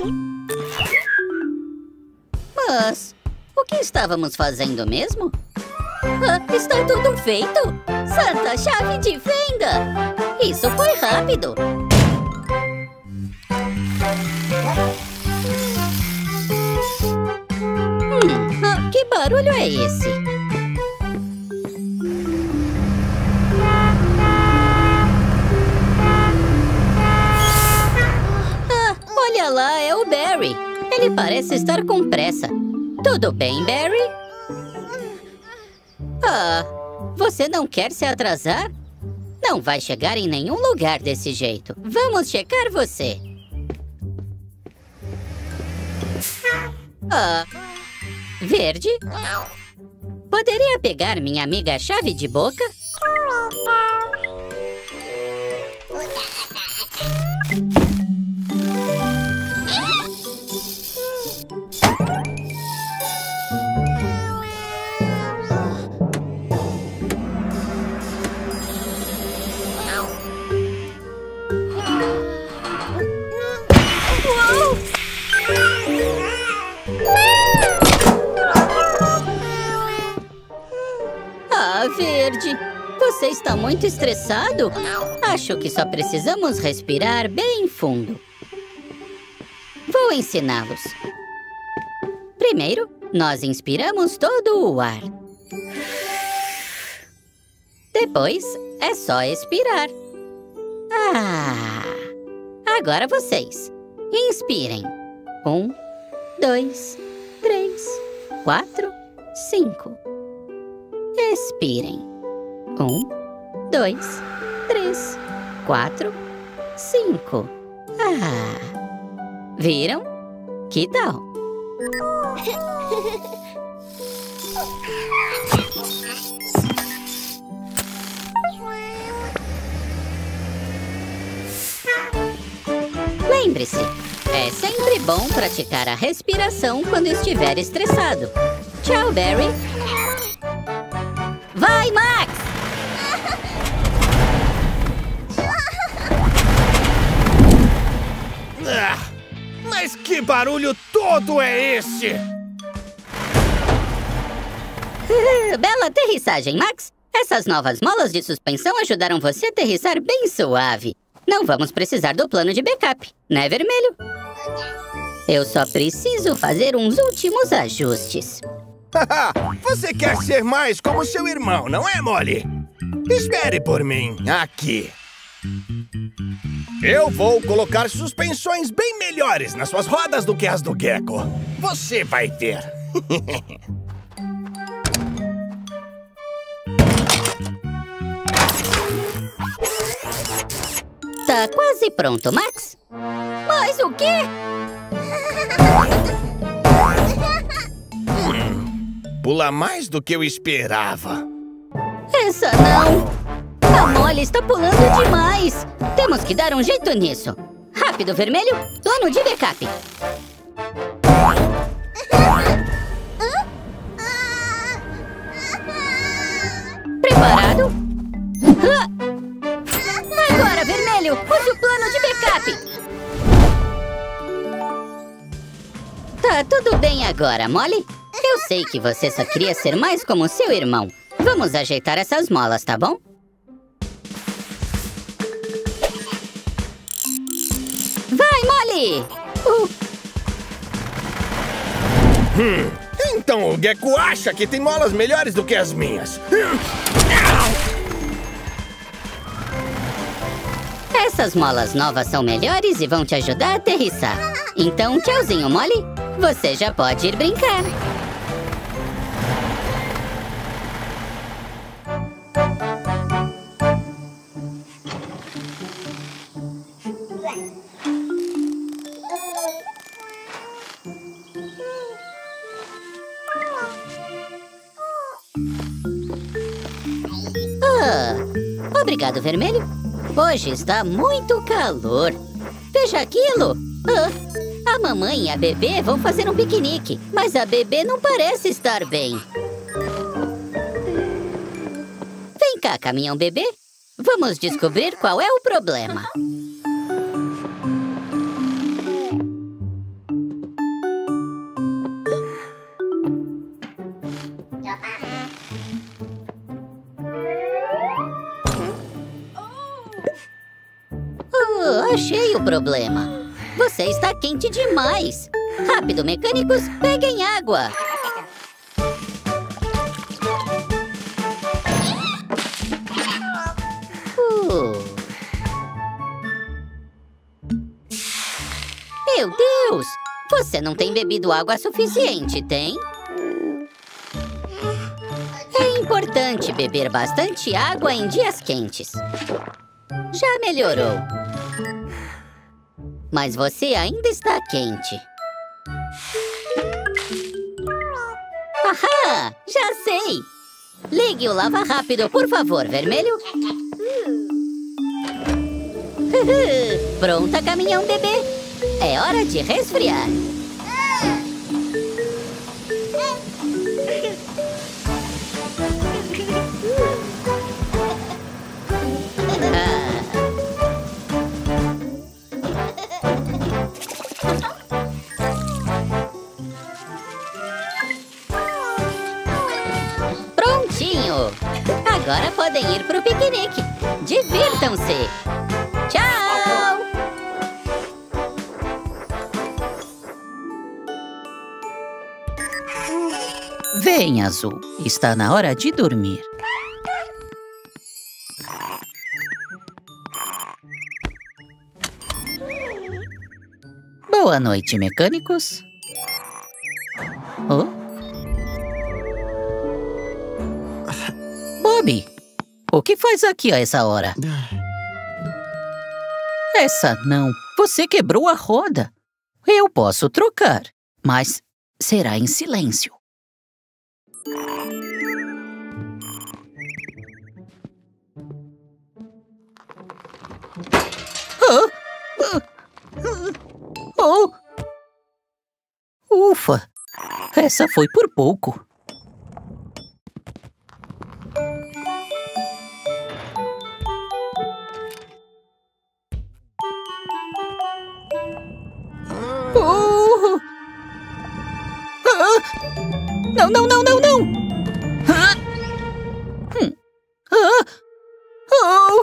Mas o que estávamos fazendo mesmo? Ah, está tudo feito! Santa chave de fenda! Isso foi rápido! Hum, ah, que barulho é esse? Ah, olha lá, é o Barry. Ele parece estar com pressa. Tudo bem, Barry? Ah, você não quer se atrasar? Não vai chegar em nenhum lugar desse jeito. Vamos checar você. Ah, Verde? Poderia pegar minha amiga chave de boca? Verde, você está muito estressado? Acho que só precisamos respirar bem fundo. Vou ensiná-los. Primeiro, nós inspiramos todo o ar. Depois, é só expirar. Ah! Agora vocês. Inspirem. Um, dois, três, quatro, cinco. Expirem. Um, dois, três, quatro, cinco. Ah! Viram? Que tal? Lembre-se, é sempre bom praticar a respiração quando estiver estressado. Tchau, Barry. Vai, Max! Ah, mas que barulho todo é esse? Bela aterrissagem, Max. Essas novas molas de suspensão ajudaram você a aterrissar bem suave. Não vamos precisar do plano de backup, né, Vermelho? Eu só preciso fazer uns últimos ajustes. Você quer ser mais como seu irmão, não é, Molly? Espere por mim, aqui. Eu vou colocar suspensões bem melhores nas suas rodas do que as do Gecko. Você vai ver. Tá quase pronto, Max. Mas o quê? Pula mais do que eu esperava. Essa não! A Molly está pulando demais! Temos que dar um jeito nisso. Rápido, Vermelho! Plano de backup! Preparado? Agora, Vermelho! Use o plano de backup! Tá tudo bem agora, Molly? Eu sei que você só queria ser mais como seu irmão. Vamos ajeitar essas molas, tá bom? Vai, Molly! Uh. Hum, então o Gecko acha que tem molas melhores do que as minhas. Essas molas novas são melhores e vão te ajudar a aterrissar. Então, tchauzinho, Molly. Você já pode ir brincar. Ah, obrigado, Vermelho. Hoje está muito calor. Veja aquilo. Ah, a mamãe e a bebê vão fazer um piquenique, mas a bebê não parece estar bem. Vem cá, caminhão bebê. Vamos descobrir qual é o problema. Oh, achei o problema. Você está quente demais. Rápido, mecânicos, peguem água. Uh. Meu Deus! Você não tem bebido água suficiente, tem? É importante beber bastante água em dias quentes. Já melhorou. Mas você ainda está quente. Ahá! Já sei! Ligue o lava-rápido, por favor, vermelho. Pronta, caminhão bebê. É hora de resfriar. Prontinho! Agora podem ir pro piquenique. Divirtam-se! Tchau! Vem, Azul. Está na hora de dormir. Boa noite, mecânicos. Oh? Bob, o que faz aqui a essa hora? Essa não. Você quebrou a roda. Eu posso trocar, mas será em silêncio. Oh! Oh! Ufa! Essa foi por pouco. Oh! Ah! Não, não, não, não, não! Ah! Hum. Ah! Oh!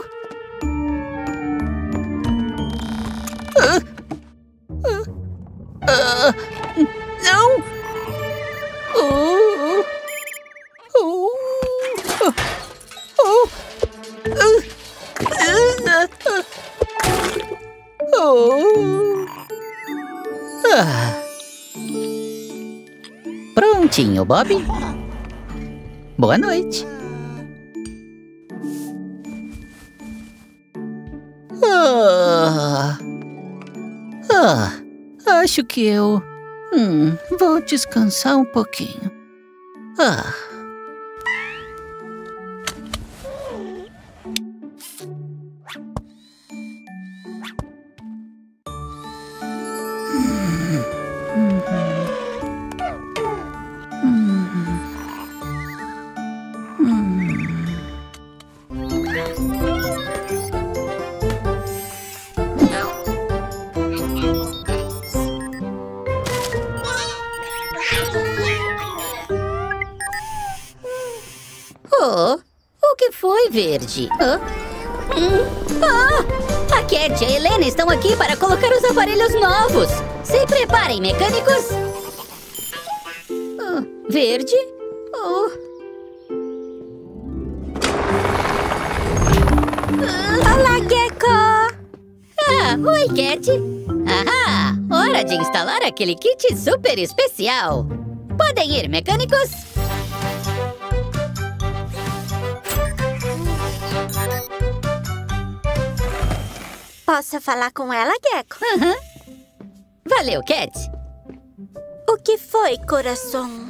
Ah! Ah! Não! Oh! Oh! Oh! Oh! Ah! Prontinho, Bob. Boa noite. Ah! Ah! Acho que eu... Hum, vou descansar um pouquinho. Ah. Oh, o que foi, Verde? Ah, hum, ah, a Cat e a Helena estão aqui para colocar os aparelhos novos. Se preparem, mecânicos. Ah, Verde? Oh. Ah, olá, Gecko! Ah, oi, Cat. Ahá, hora de instalar aquele kit super especial. Podem ir, mecânicos. Posso falar com ela, Gecko? Uhum. Valeu, Cat. O que foi, coração?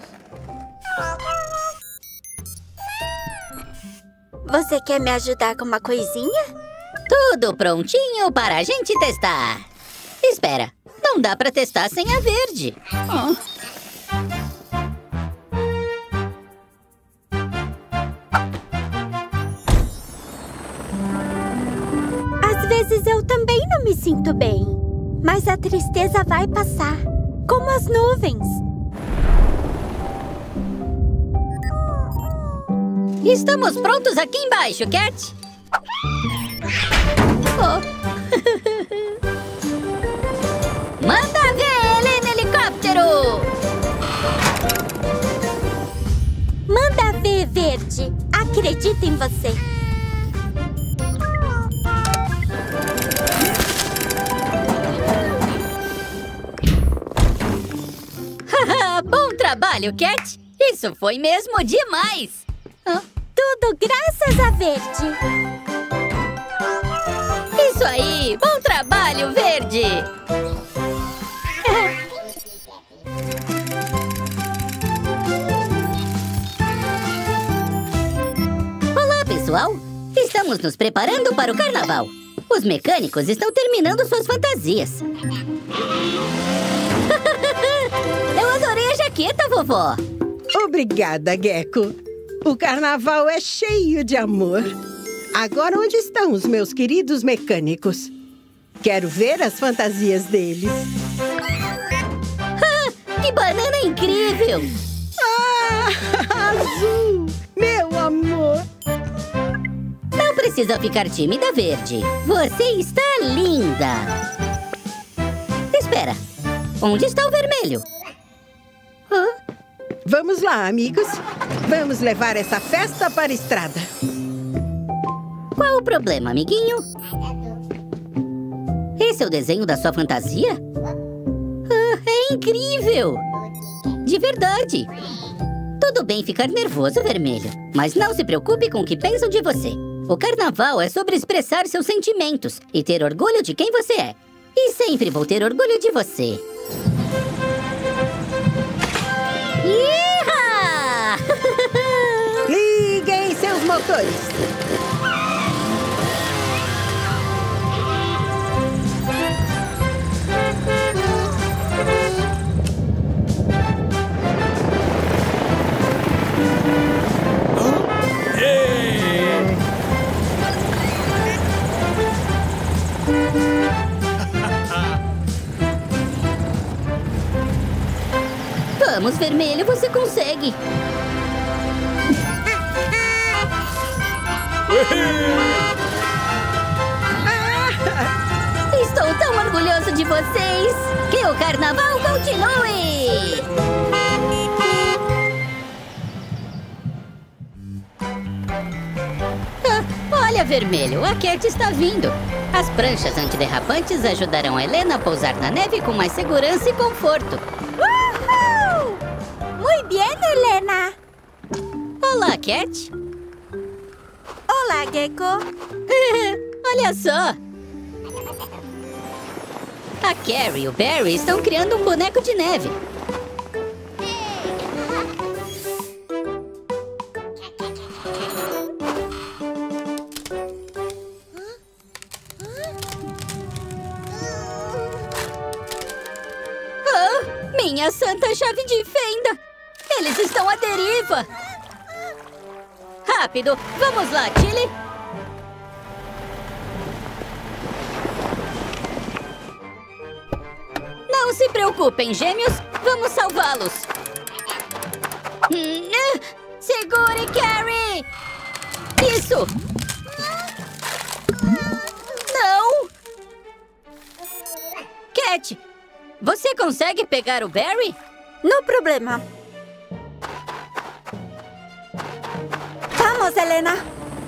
Você quer me ajudar com uma coisinha? Tudo prontinho para a gente testar. Espera, não dá para testar sem a Verde. Oh. vezes eu também não me sinto bem. Mas a tristeza vai passar, como as nuvens. Estamos prontos aqui embaixo, Cat. Oh. Manda ver ele no helicóptero! Manda ver, Verde. Acredito em você. Bom trabalho, Cat. Isso foi mesmo demais. Ah. Tudo graças a Verde. Isso aí! Bom trabalho, Verde! Olá, pessoal! Estamos nos preparando para o carnaval. Os mecânicos estão terminando suas fantasias. Eu adorei a jaqueta, vovó! Obrigada, Gecko. O carnaval é cheio de amor. Agora, onde estão os meus queridos mecânicos? Quero ver as fantasias deles. Ah, que banana incrível! Ah, azul! Meu amor! Não precisa ficar tímida, Verde. Você está linda! Espera, onde está o vermelho? Hã? Vamos lá, amigos. Vamos levar essa festa para a estrada. Qual o problema, amiguinho? Esse é o desenho da sua fantasia? Ah, é incrível! De verdade! Tudo bem ficar nervoso, Vermelho, mas não se preocupe com o que pensam de você. O carnaval é sobre expressar seus sentimentos e ter orgulho de quem você é. E sempre vou ter orgulho de você. Iha! Liguem seus motores! Vamos, Vermelho, você consegue! Estou tão orgulhoso de vocês! Que o carnaval continue! Ah, olha, Vermelho, a Cat está vindo! As pranchas antiderrapantes ajudarão a Helena a pousar na neve com mais segurança e conforto. Uhul! Muito bem, Helena! Olá, Cat! Olá, Gecko! Olha só! A Carrie e o Barry estão criando um boneco de neve. Oh, minha santa chave de fenda! Eles estão à deriva! Rápido! Vamos lá, Tilly! Não se preocupem, gêmeos! Vamos salvá-los! Hum, ah, segure, Carrie! Isso! Não! Cat, você consegue pegar o Barry? No problema. Vamos, Helena!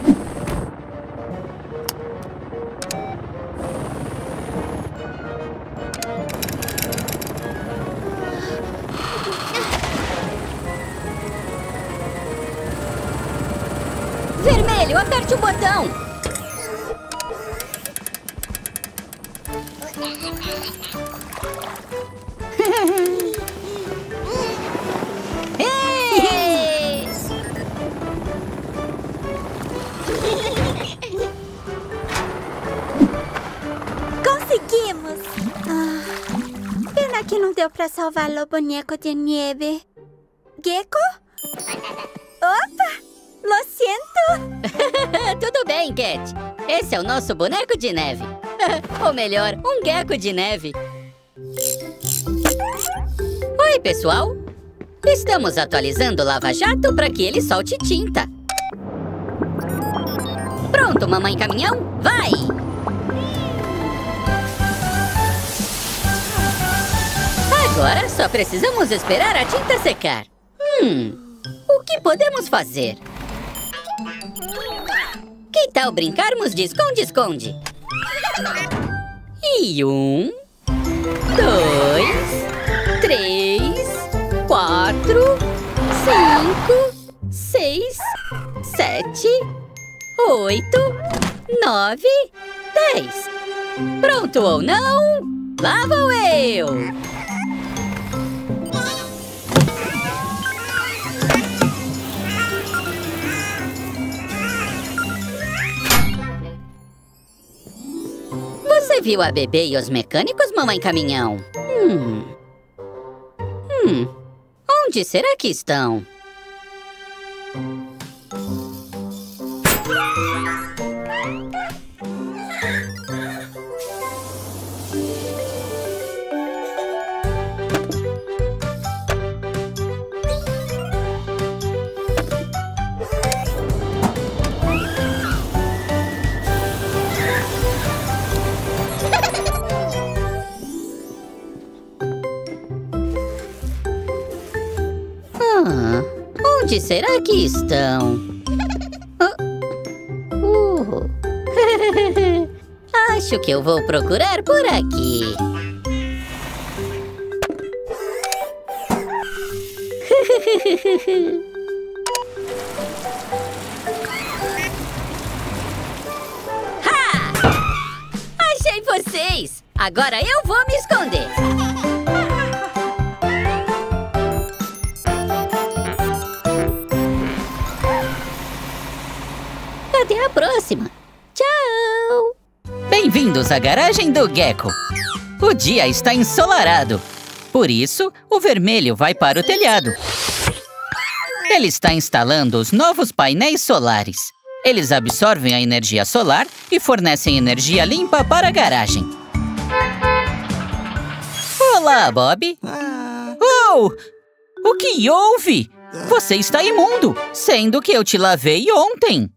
Vermelho, aperte o botão! Ei! Conseguimos! Ah, pena que não deu pra salvar o boneco de neve. Gecko? Opa! Lo siento! Tudo bem, Cat. esse é o nosso boneco de neve. Ou melhor, um gecko de neve. Oi, pessoal. Estamos atualizando o lava-jato para que ele solte tinta. Pronto, mamãe caminhão, vai! Agora só precisamos esperar a tinta secar. Hum, o que podemos fazer? Que tal brincarmos de esconde-esconde? E um, dois, três, quatro, cinco, seis, sete, oito, nove, dez. Pronto ou não? Lá vou eu! Você viu a bebê e os mecânicos, mamãe caminhão? Hum. Hum. Onde será que estão? Onde será que estão? Oh. Uh. Acho que eu vou procurar por aqui. Ha! Achei vocês! Agora eu vou me esconder. Até a próxima. Tchau! Bem-vindos à garagem do Gecko. O dia está ensolarado. Por isso, o vermelho vai para o telhado. Ele está instalando os novos painéis solares. Eles absorvem a energia solar e fornecem energia limpa para a garagem. Olá, Bob. Oh! O que houve? Você está imundo, sendo que eu te lavei ontem.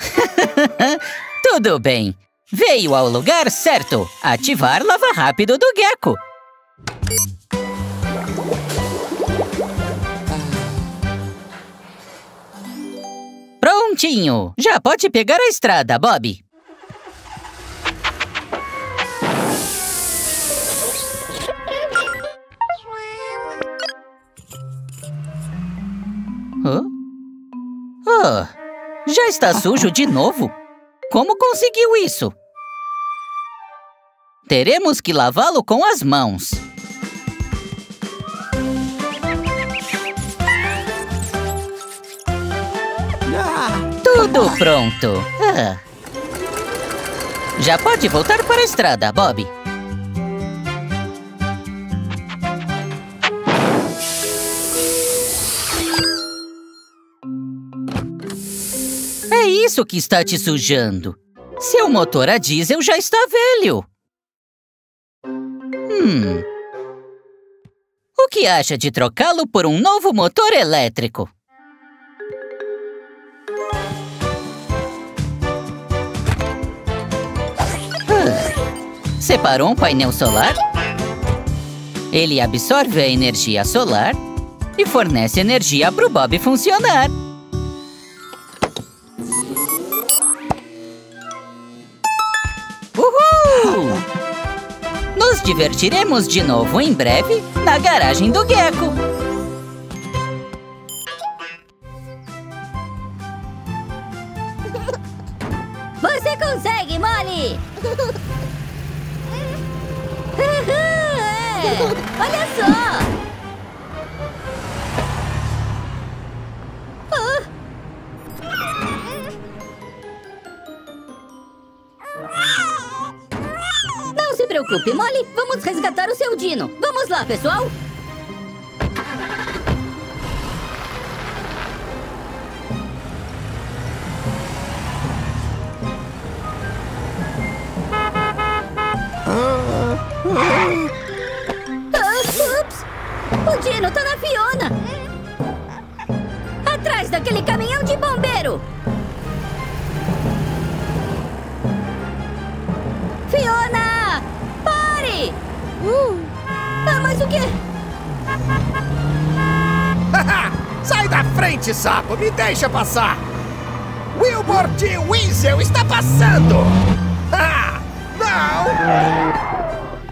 Tudo bem. Veio ao lugar certo. Ativar lava rápido do Gecko. Prontinho. Já pode pegar a estrada, Bob. Hã? Oh, já está sujo de novo? Como conseguiu isso? Teremos que lavá-lo com as mãos. Tudo pronto. Ah. Já pode voltar para a estrada, Bob. É isso que está te sujando. Seu motor a diesel já está velho. Hum. O que acha de trocá-lo por um novo motor elétrico? Ah. Separou um painel solar? Ele absorve a energia solar e fornece energia para o Bob funcionar. Uhul! Nos divertiremos de novo em breve na garagem do Gecko. Você consegue, Molly! Olha só! Ah. Não se preocupe, Molly. Vamos resgatar o seu Dino. Vamos lá, pessoal! Ah, ups! O Dino tá na Fiona! Atrás daquele caminhão de bombeiro! Fiona! Pare! Uh. Ah, mas o quê? Sai da frente, sapo! Me deixa passar! Wilbur de Weasel está passando! Ah, não!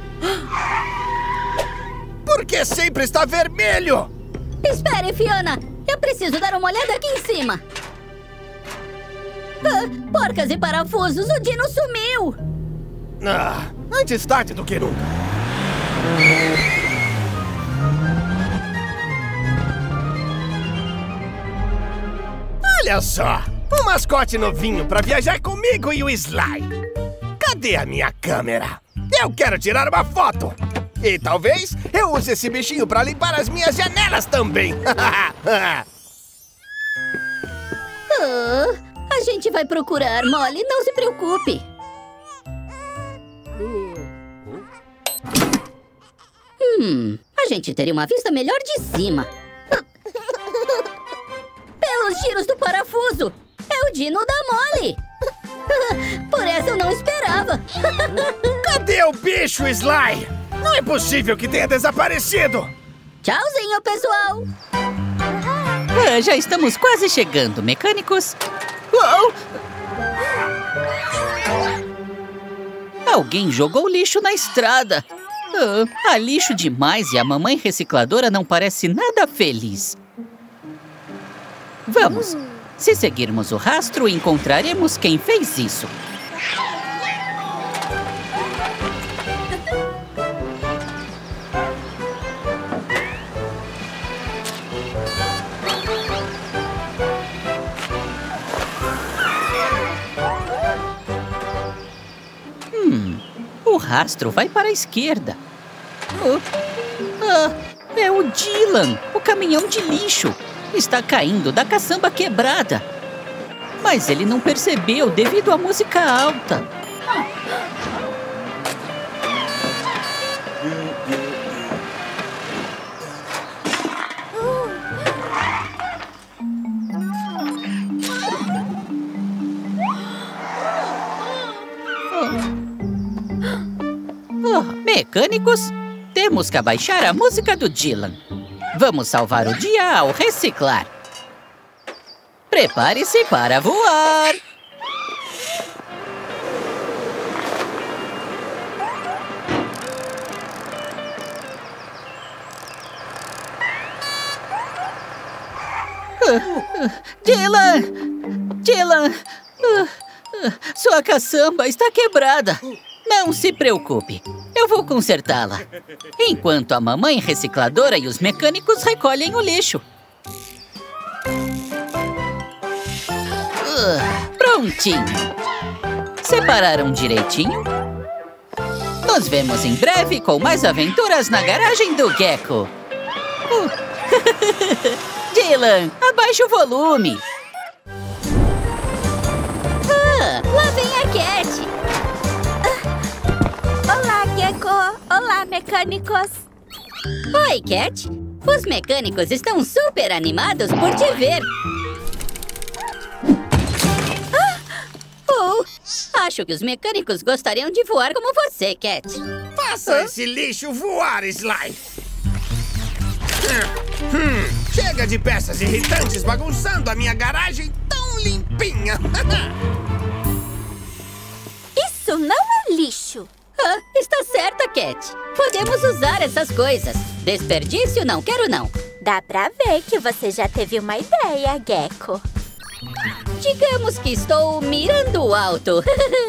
Por que sempre está vermelho? Espere, Fiona! Eu preciso dar uma olhada aqui em cima! Ah, porcas e parafusos! O Dino sumiu! Ah, antes tarde do que nunca! Olha só! Um mascote novinho pra viajar comigo e o Sly! Cadê a minha câmera? Eu quero tirar uma foto! E talvez eu use esse bichinho pra limpar as minhas janelas também! Ah, a gente vai procurar, Molly. Não se preocupe. Hum, a gente teria uma vista melhor de cima. Pelos giros do parafuso. É o Dino da Molly. Por essa eu não esperava. Cadê o bicho, Sly? Não é possível que tenha desaparecido! Tchauzinho, pessoal! Ah, já estamos quase chegando, mecânicos. Uou! Alguém jogou lixo na estrada. Ah, há lixo demais e a mamãe recicladora não parece nada feliz. Vamos. Se seguirmos o rastro, encontraremos quem fez isso. Hum, o rastro vai para a esquerda. Oh, ah, é o Dylan, o caminhão de lixo. Está caindo da caçamba quebrada. Mas ele não percebeu devido à música alta. Oh, mecânicos, temos que abaixar a música do Dylan. Vamos salvar o dia ao reciclar. Prepare-se para voar. Dylan! Dylan! Sua caçamba está quebrada. Não se preocupe. Eu vou consertá-la. Enquanto a mamãe recicladora e os mecânicos recolhem o lixo. Uh, prontinho. Separaram direitinho? Nos vemos em breve com mais aventuras na garagem do Gecko. Uh. Dylan, abaixe o volume. Ah, lá vem a Cat. Olá, Gecko! Olá, mecânicos! Oi, Cat! Os mecânicos estão super animados por te ver! Ah! Oh! Acho que os mecânicos gostariam de voar como você, Cat! Faça oh? esse lixo voar, Sly! Hum, chega de peças irritantes bagunçando a minha garagem tão limpinha! Isso não é lixo! Ah, está certa, Cat. Podemos usar essas coisas. Desperdício não quero, não. Dá pra ver que você já teve uma ideia, Gecko. Digamos que estou mirando alto.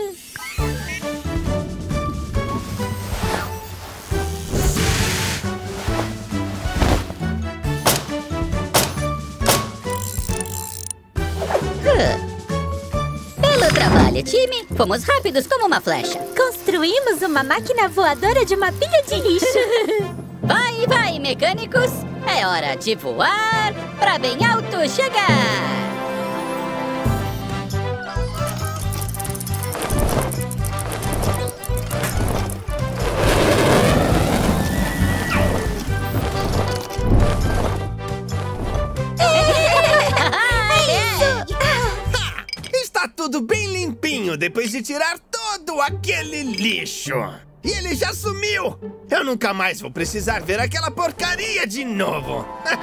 Belo trabalho, time. Fomos rápidos como uma flecha. Construímos uma máquina voadora de uma pilha de lixo. Vai, vai, mecânicos. É hora de voar pra bem alto chegar. pouquinho depois de tirar todo aquele lixo. E ele já sumiu! Eu nunca mais vou precisar ver aquela porcaria de novo!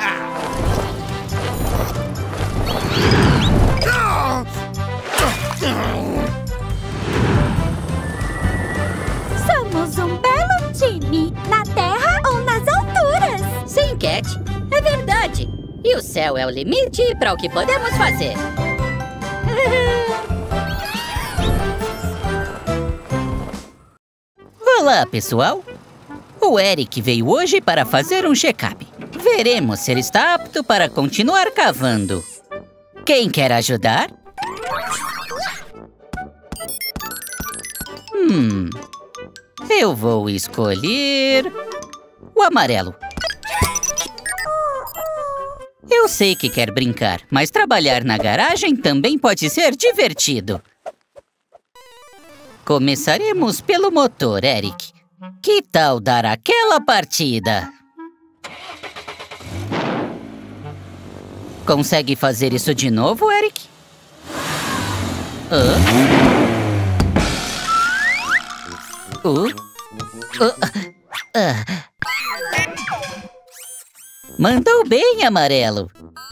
Somos um belo time, na terra ou nas alturas. Sim, Cat, é verdade. E o céu é o limite para o que podemos fazer. Olá, pessoal! O Eric veio hoje para fazer um check-up. Veremos se ele está apto para continuar cavando. Quem quer ajudar? Hum... Eu vou escolher... o amarelo. Eu sei que quer brincar, mas trabalhar na garagem também pode ser divertido. Começaremos pelo motor, Eric. Que tal dar aquela partida? Consegue fazer isso de novo, Eric? Hã? Uh? Uh? Uh? Mandou bem, amarelo.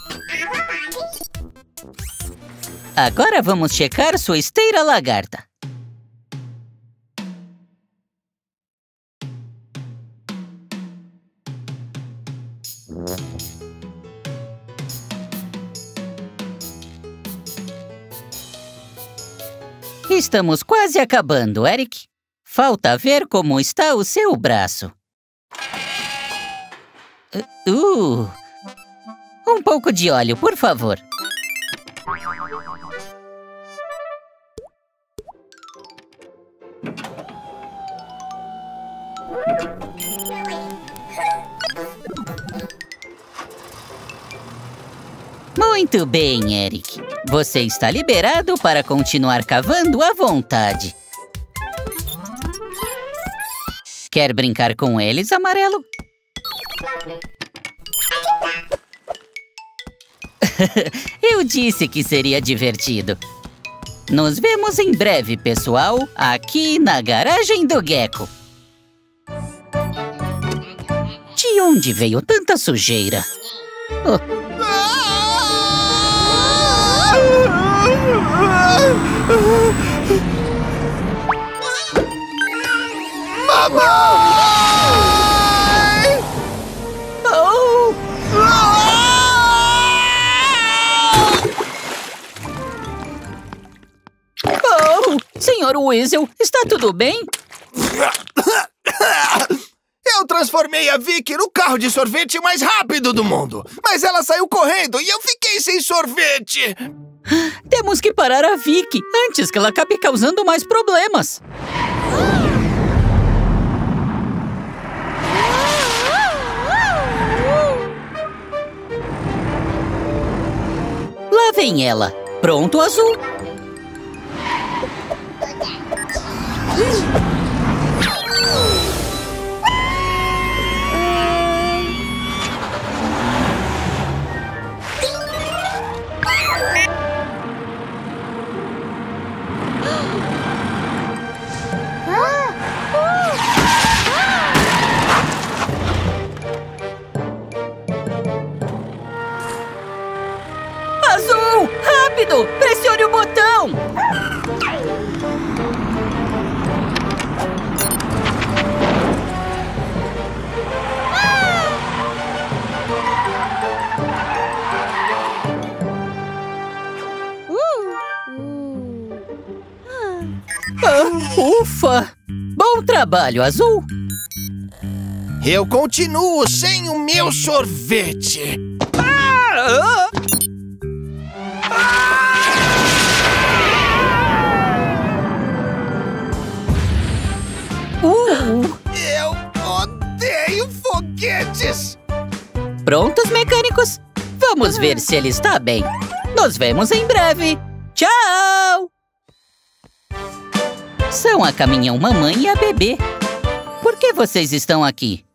Agora vamos checar sua esteira lagarta. Estamos quase acabando, Eric. Falta ver como está o seu braço. Uh, um pouco de óleo, por favor. Muito bem, Eric. Você está liberado para continuar cavando à vontade. Quer brincar com eles, amarelo? Eu disse que seria divertido. Nos vemos em breve, pessoal, aqui na garagem do Gecko. De onde veio tanta sujeira? Oh. Mamãe! Oh! Oh! Senhor Weasel, está tudo bem? Eu transformei a Vicky no carro de sorvete mais rápido do mundo. Mas ela saiu correndo e eu fiquei sem sorvete. Temos que parar a Vicky antes que ela acabe causando mais problemas. Lá vem ela. Pronto, Azul? Azul! Rápido! Pressione o botão! Ah, ufa! Bom trabalho, Azul! Eu continuo sem o meu sorvete. Ah! Uh! Eu odeio foguetes! Prontos, mecânicos? Vamos ver se ele está bem. Nos vemos em breve. Tchau! São a caminhão mamãe e a bebê. Por que vocês estão aqui?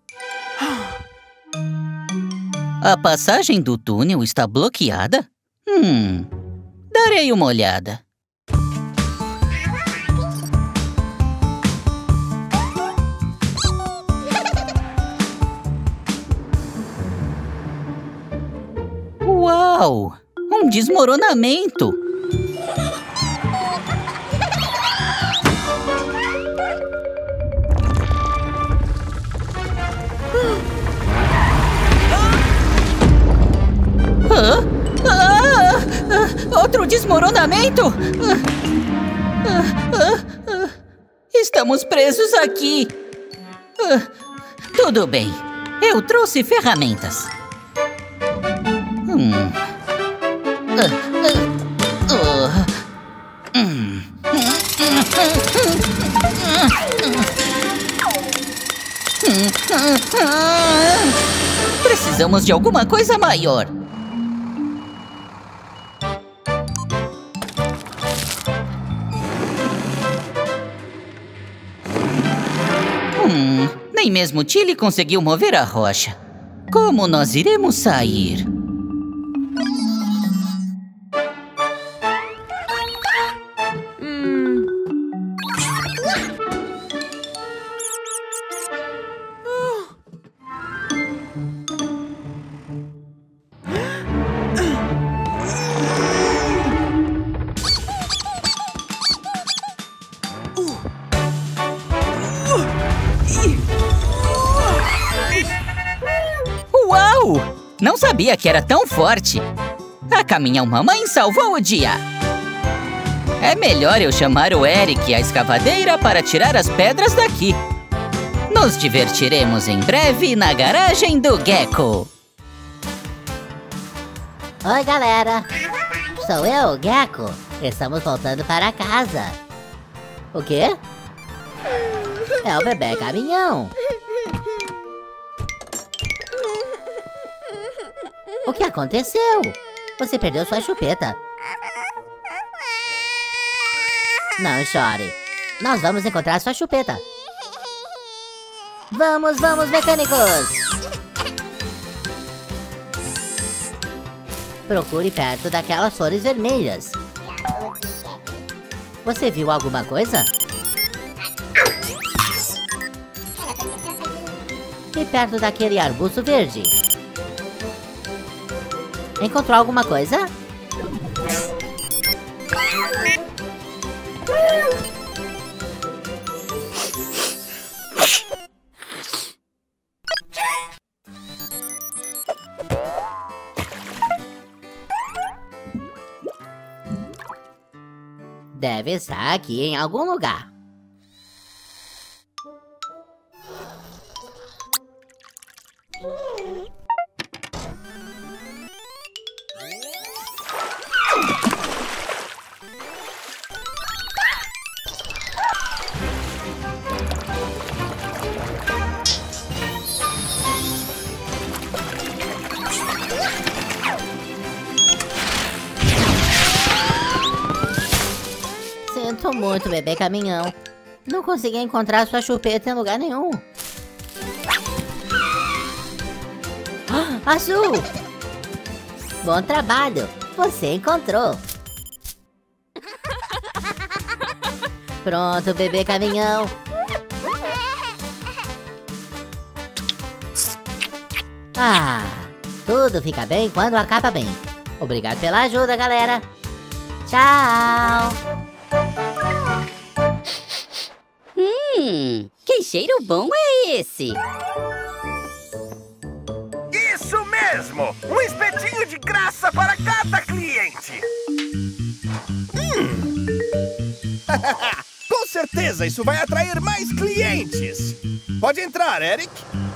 A passagem do túnel está bloqueada? Hum, darei uma olhada. um desmoronamento. Ah, ah, ah, outro desmoronamento? Ah, ah, ah, ah. Estamos presos aqui. Ah, tudo bem. Eu trouxe ferramentas. Hum. Ah, ah, ah. Hum. Precisamos de alguma coisa maior. Hum, nem mesmo Tilly conseguiu mover a rocha. Como nós iremos sair? Uau! Não sabia que era tão forte. A Caminhão Mamãe salvou o dia. É melhor eu chamar o Eric e a escavadeira para tirar as pedras daqui. Nos divertiremos em breve na garagem do Gecko. Oi, galera. Sou eu, o Gecko. Estamos voltando para casa. O quê? É o bebê caminhão. O que aconteceu? Você perdeu sua chupeta. Não chore. Nós vamos encontrar sua chupeta. Vamos, vamos, mecânicos! Procure perto daquelas flores vermelhas. Você viu alguma coisa? E perto daquele arbusto verde? Encontrou alguma coisa? Deve estar aqui em algum lugar. Sinto muito, bebê caminhão. Não consegui encontrar sua chupeta em lugar nenhum. Ah, Azul! Bom trabalho! Você encontrou! Pronto, bebê caminhão! Ah, tudo fica bem quando acaba bem. Obrigado pela ajuda, galera! Tchau! Hum, que cheiro bom é esse? Isso mesmo! Um espetinho de graça para cada cliente! Hum. Com certeza isso vai atrair mais clientes! Pode entrar, Eric!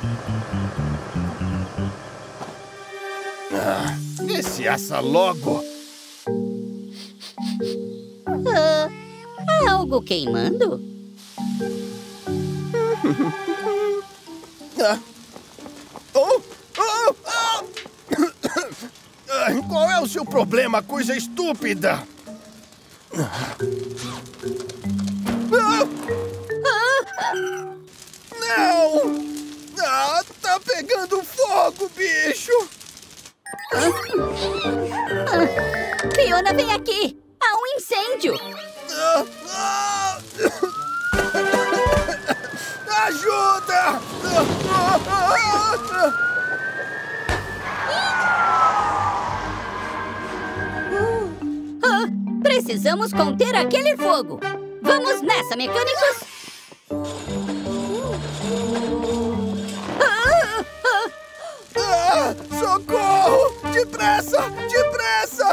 Ah, desce essa logo! Ah, há algo queimando? Ah. Oh, oh, oh. Ah, qual é o seu problema, coisa estúpida? Ah. Ah. Não! Ah, tá pegando fogo, bicho! Ah. Fiona, vem aqui! Há um incêndio! Ah. Ah. Ajuda! Precisamos conter aquele fogo. Vamos nessa, mecânicos! Ah, ah. Ah, socorro! Depressa! Depressa!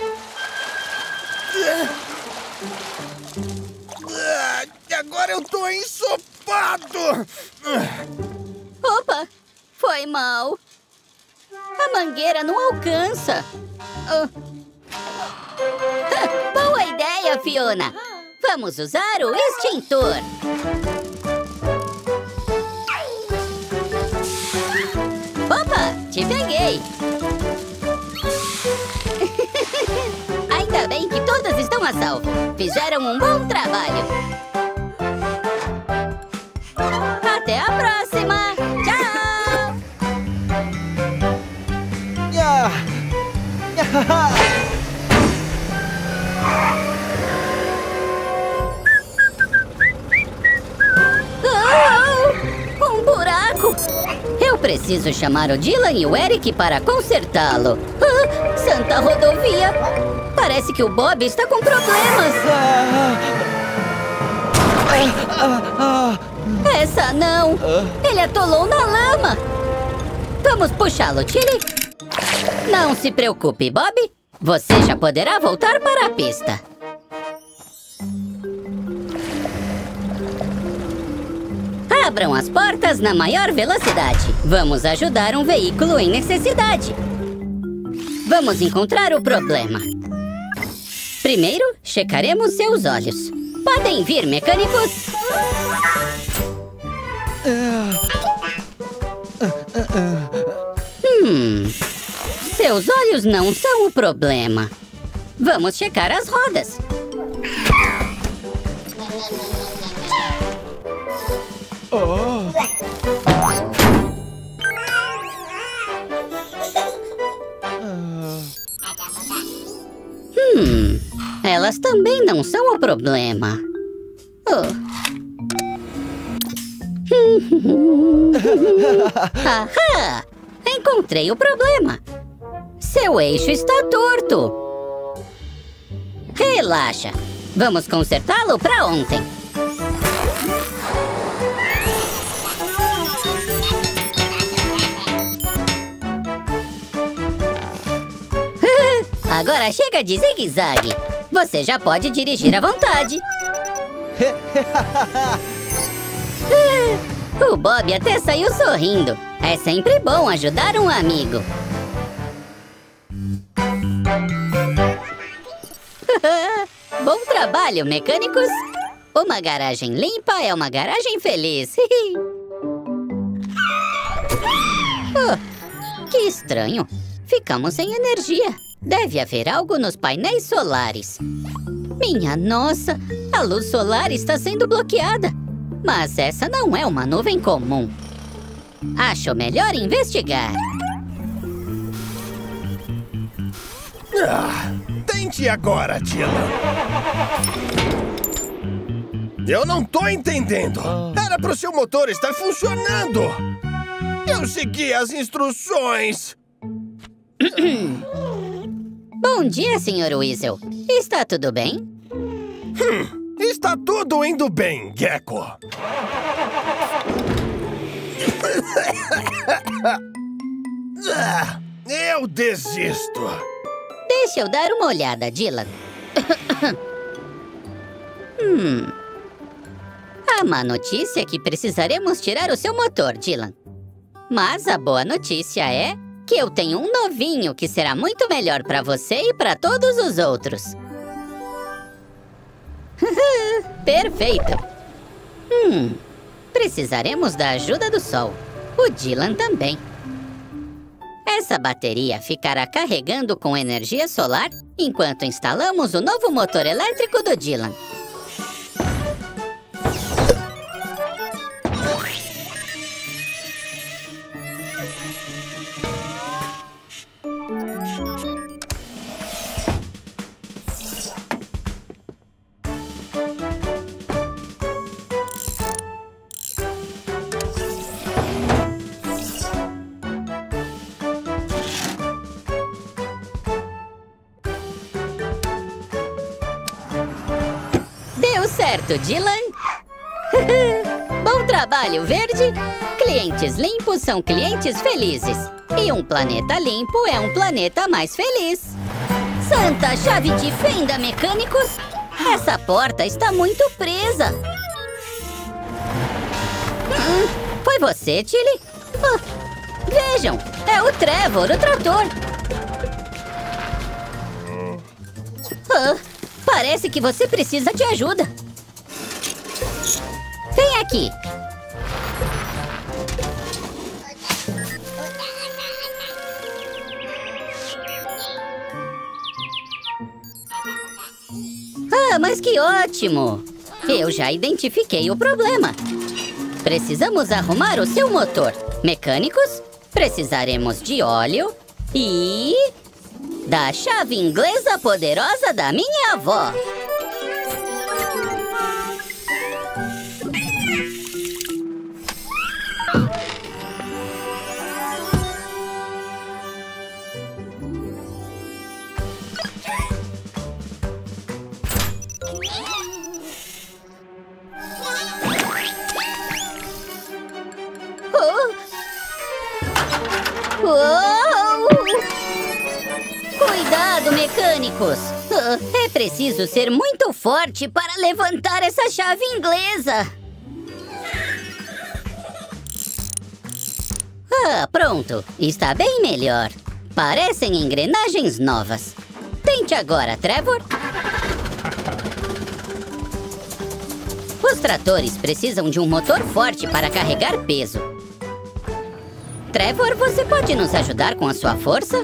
Ah, agora eu tô ensopado! Opa! Foi mal. A mangueira não alcança. Ah. Ah, boa ideia, Fiona! Vamos usar o extintor. Opa! Te peguei! Ainda bem que todas estão a salvo. Fizeram um bom trabalho. Até a próxima! Tchau! Yeah. Oh, um buraco! Eu preciso chamar o Dylan e o Eric para consertá-lo. Ah, Santa Rodovia! Parece que o Bob está com problemas. Essa não! Ele atolou na lama! Vamos puxá-lo, Tilly? Não se preocupe, Bob. Você já poderá voltar para a pista. Abram as portas na maior velocidade. Vamos ajudar um veículo em necessidade. Vamos encontrar o problema. Primeiro, checaremos seus olhos. Podem vir, mecânicos. Hum, seus olhos não são o problema. Vamos checar as rodas. Oh. Hum, elas também não são o problema. Oh. Ahá! Encontrei o problema. Seu eixo está torto. Relaxa. Vamos consertá-lo para ontem. Agora chega de zigue-zague. Você já pode dirigir à vontade. O Bob até saiu sorrindo. É sempre bom ajudar um amigo. Bom trabalho, mecânicos. Uma garagem limpa é uma garagem feliz. Oh, que estranho. Ficamos sem energia. Deve haver algo nos painéis solares. Minha nossa, a luz solar está sendo bloqueada. Mas essa não é uma nuvem comum. Acho melhor investigar. Ah, tente agora, Dylan. Eu não tô entendendo. Era pro seu motor estar funcionando. Eu segui as instruções. Bom dia, senhor Weasel. Está tudo bem? Hum, está tudo indo bem, Gecko. Ah, eu desisto. Deixa eu dar uma olhada, Dylan. hum. A má notícia é que precisaremos tirar o seu motor, Dylan. Mas a boa notícia é que eu tenho um novinho que será muito melhor para você e para todos os outros. Perfeito. Hum, precisaremos da ajuda do sol. O Dylan também. Essa bateria ficará carregando com energia solar enquanto instalamos o novo motor elétrico do Dylan. Deu certo, Dylan. Bom trabalho, Verde. Clientes limpos são clientes felizes. E um planeta limpo é um planeta mais feliz. Santa chave de fenda, mecânicos. Essa porta está muito presa. Hum, foi você, Tilly? Ah, vejam, é o Trevor, o trator. Ah, parece que você precisa de ajuda. Vem aqui. Ah, mas que ótimo! Eu já identifiquei o problema. Precisamos arrumar o seu motor. Mecânicos, precisaremos de óleo e... da chave inglesa poderosa da minha avó. Uou! Cuidado, mecânicos! É preciso ser muito forte para levantar essa chave inglesa. Ah, pronto. Está bem melhor. Parecem engrenagens novas. Tente agora, Trevor. Os tratores precisam de um motor forte para carregar peso. Trevor, você pode nos ajudar com a sua força?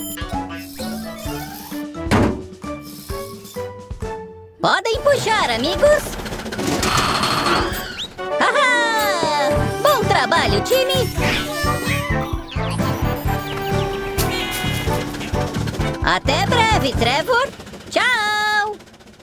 Podem puxar, amigos! Ahá! Bom trabalho, time! Até breve, Trevor! Tchau!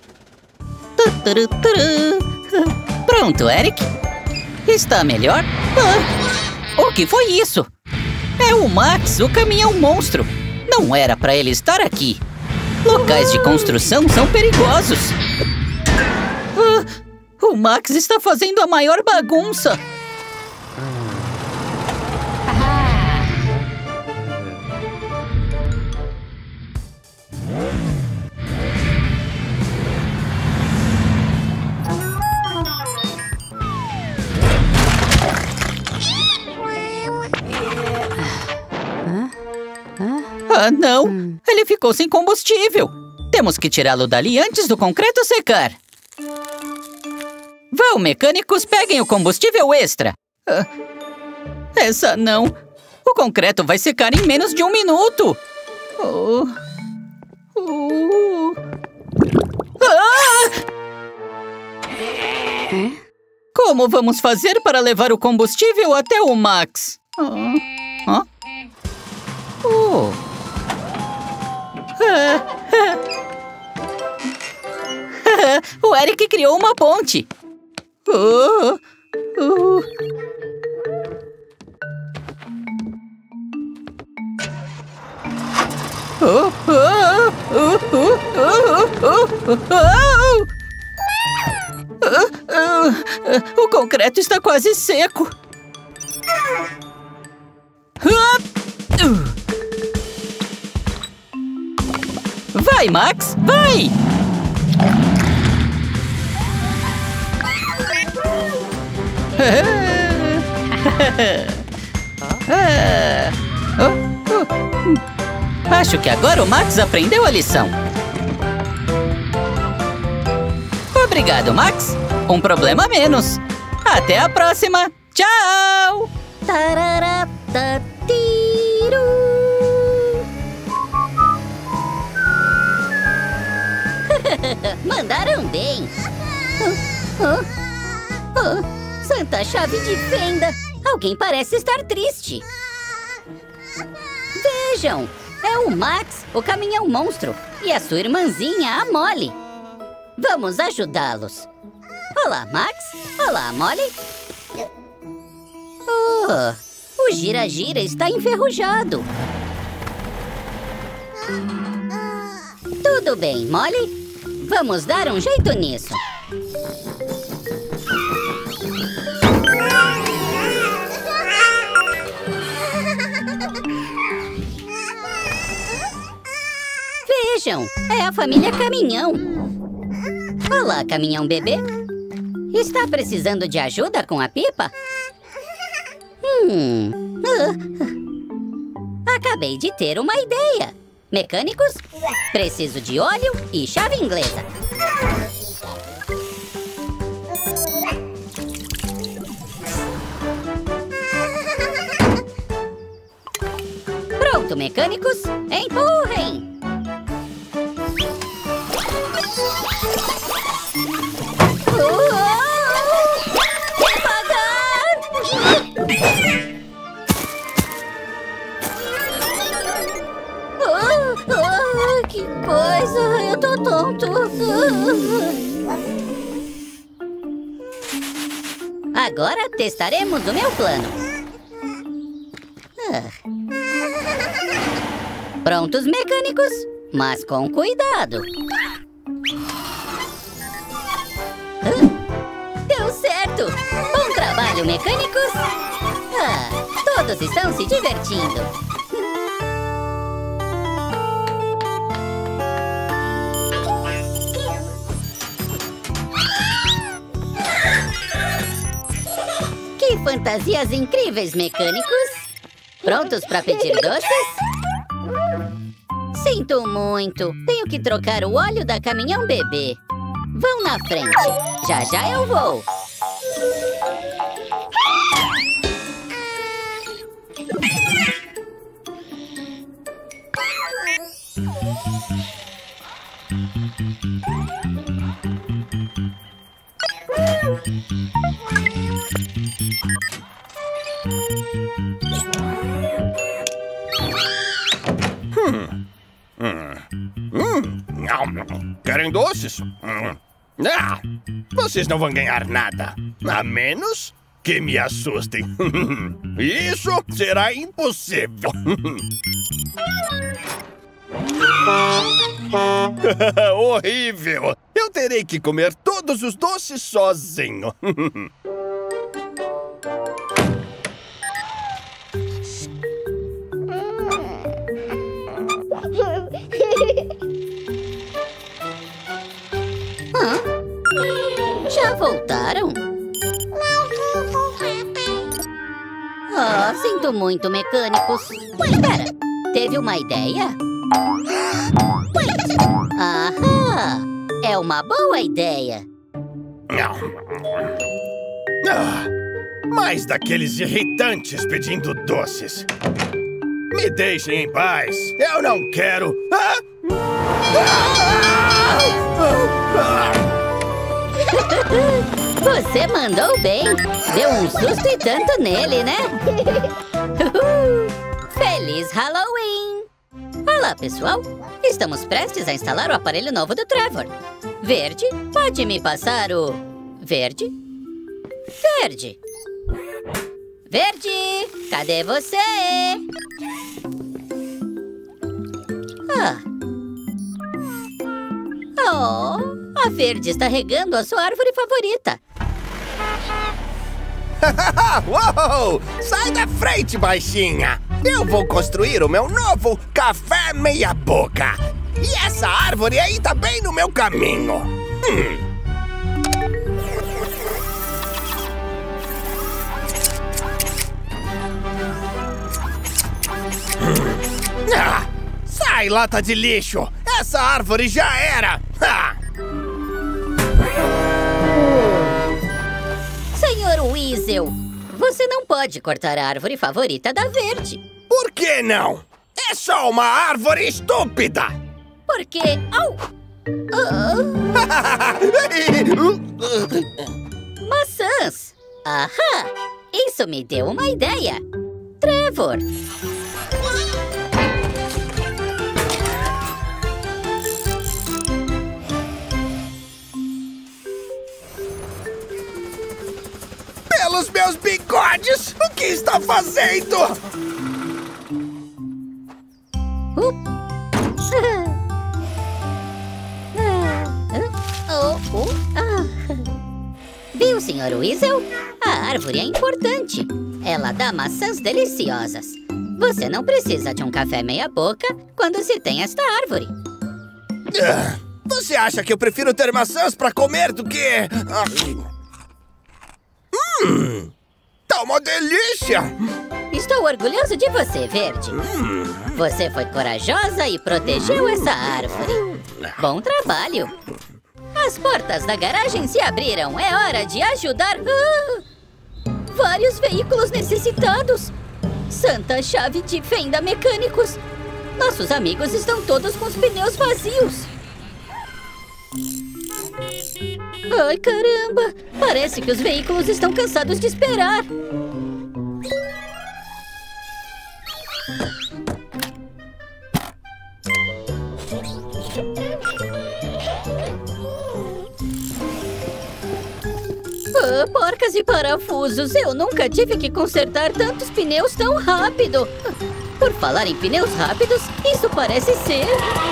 Pronto, Eric. Está melhor? Ah, o que foi isso? É o Max, o caminhão monstro. Não era para ele estar aqui. Locais de construção são perigosos. Ah, o Max está fazendo a maior bagunça. Ah, não! Hum. Ele ficou sem combustível! Temos que tirá-lo dali antes do concreto secar! Vão, mecânicos, peguem o combustível extra! Ah, essa não! O concreto vai secar em menos de um minuto! Oh. Oh. Ah! Como vamos fazer para levar o combustível até o Max? Ah. Ah. Oh. O Eric criou uma ponte. Oh, oh. Oh, oh, oh, oh, oh, oh, oh. O concreto está quase seco. Vai, Max, vai! Acho que agora o Max aprendeu a lição. Obrigado, Max. Um problema a menos. Até a próxima. Tchau! Mandaram bem. Oh, oh, oh, Santa chave de fenda. Alguém parece estar triste. Vejam, é o Max, o caminhão monstro, e a sua irmãzinha, a Molly. Vamos ajudá-los. Olá, Max. Olá, Molly. Oh, o gira-gira está enferrujado. Tudo bem, Molly. Vamos dar um jeito nisso. Vejam, é a família Caminhão. Olá, Caminhão Bebê. Está precisando de ajuda com a pipa? Hum... ah. Acabei de ter uma ideia. Mecânicos, preciso de óleo e chave inglesa. Pronto, mecânicos, empurrem! Que coisa, eu tô tonto. Agora testaremos o meu plano. Ah. Prontos, mecânicos, mas com cuidado. Ah. Deu certo! Bom trabalho, mecânicos! Ah, todos estão se divertindo. Que fantasias incríveis, mecânicos! Prontos para pedir doces? Sinto muito. Tenho que trocar o óleo da Caminhão Bebê. Vão na frente. Já já eu vou. Hum. Hum. Hum. Querem doces? Hum. Ah, vocês não vão ganhar nada. A menos que me assustem. Isso será impossível. Horrível! Eu terei que comer todos os doces sozinho. Hã? Já voltaram? Ah, sinto muito, mecânicos. Espera, teve uma ideia? Ahá! É uma boa ideia. Ah, mais daqueles irritantes pedindo doces. Me deixem em paz. Eu não quero... Ah! Você mandou bem. Deu um susto e tanto nele, né? Feliz Halloween! Olá, pessoal. Estamos prestes a instalar o aparelho novo do Trevor. Verde, pode me passar o... Verde? Verde! Verde! Cadê você? Ah... Oh, a Verde está regando a sua árvore favorita. Uou! Sai da frente, baixinha! Eu vou construir o meu novo café meia boca. E essa árvore aí tá bem no meu caminho. Hum. Hum. Ah, sai, lata de lixo! Essa árvore já era! Ah. Senhor Weasel, você não pode cortar a árvore favorita da Verde. Por que não? É só uma árvore estúpida! Porque... Au! Oh. Maçãs! Ahá! Isso me deu uma ideia! Trevor! Pelos meus bigodes! O que está fazendo? Uh. Oh, oh, ah. Viu, senhor Weasel? A árvore é importante. Ela dá maçãs deliciosas. Você não precisa de um café meia-boca quando se tem esta árvore. Ah, você acha que eu prefiro ter maçãs para comer do que... Hum, tá uma delícia! Estou orgulhoso de você, Verde. Hum. Você foi corajosa e protegeu essa árvore. Bom trabalho. As portas da garagem se abriram. É hora de ajudar... Ah, vários veículos necessitados. Santa chave de fenda mecânicos. Nossos amigos estão todos com os pneus vazios. Ai, caramba! Parece que os veículos estão cansados de esperar. Ah, porcas e parafusos, eu nunca tive que consertar tantos pneus tão rápido. Por falar em pneus rápidos, isso parece ser...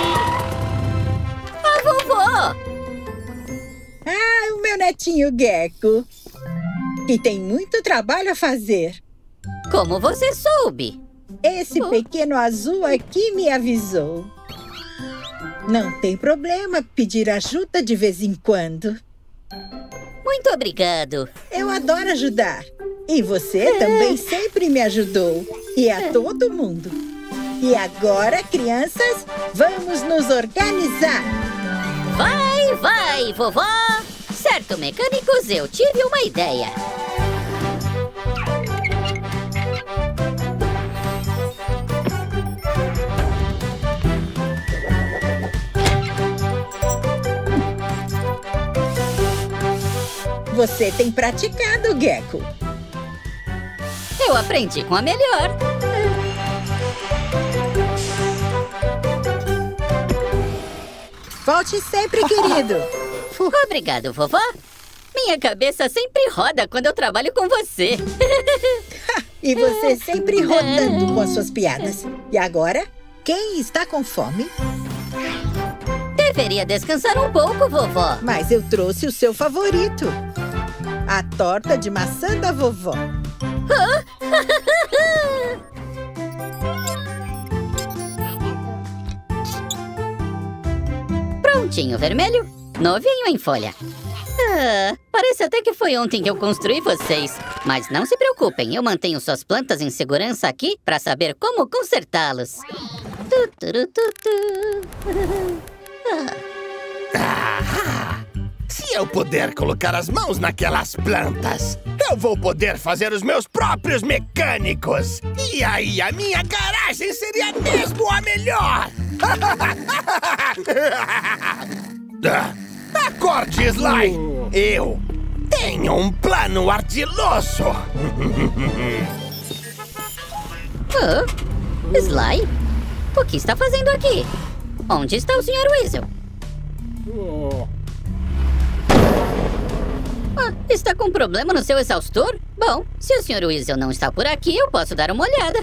a vovó! Ah, o meu netinho Gecko, que tem muito trabalho a fazer. Como você soube? Esse oh. pequeno azul aqui me avisou. Não tem problema pedir ajuda de vez em quando. Muito obrigado. Eu adoro ajudar. E você é. também sempre me ajudou. E a todo mundo. E agora, crianças, vamos nos organizar. Vai, vai, vovó! Certo, mecânicos, eu tive uma ideia. Você tem praticado, Gecko. Eu aprendi com a melhor. Volte sempre, querido. Obrigado, vovó. Minha cabeça sempre roda quando eu trabalho com você. E você sempre rodando com as suas piadas. E agora, quem está com fome? Deveria descansar um pouco, vovó. Mas eu trouxe o seu favorito. A torta de maçã da vovó. Prontinho, vermelho. Novinho em folha. Ah, parece até que foi ontem que eu construí vocês. Mas não se preocupem, eu mantenho suas plantas em segurança aqui para saber como consertá-los. Ah, se eu puder colocar as mãos naquelas plantas, eu vou poder fazer os meus próprios mecânicos. E aí a minha garagem seria mesmo a melhor. Acorde, Sly! Eu tenho um plano ardiloso! Oh, Sly? O que está fazendo aqui? Onde está o senhor Weasel? Ah, está com problema no seu exaustor? Bom, se o senhor Weasel não está por aqui, eu posso dar uma olhada.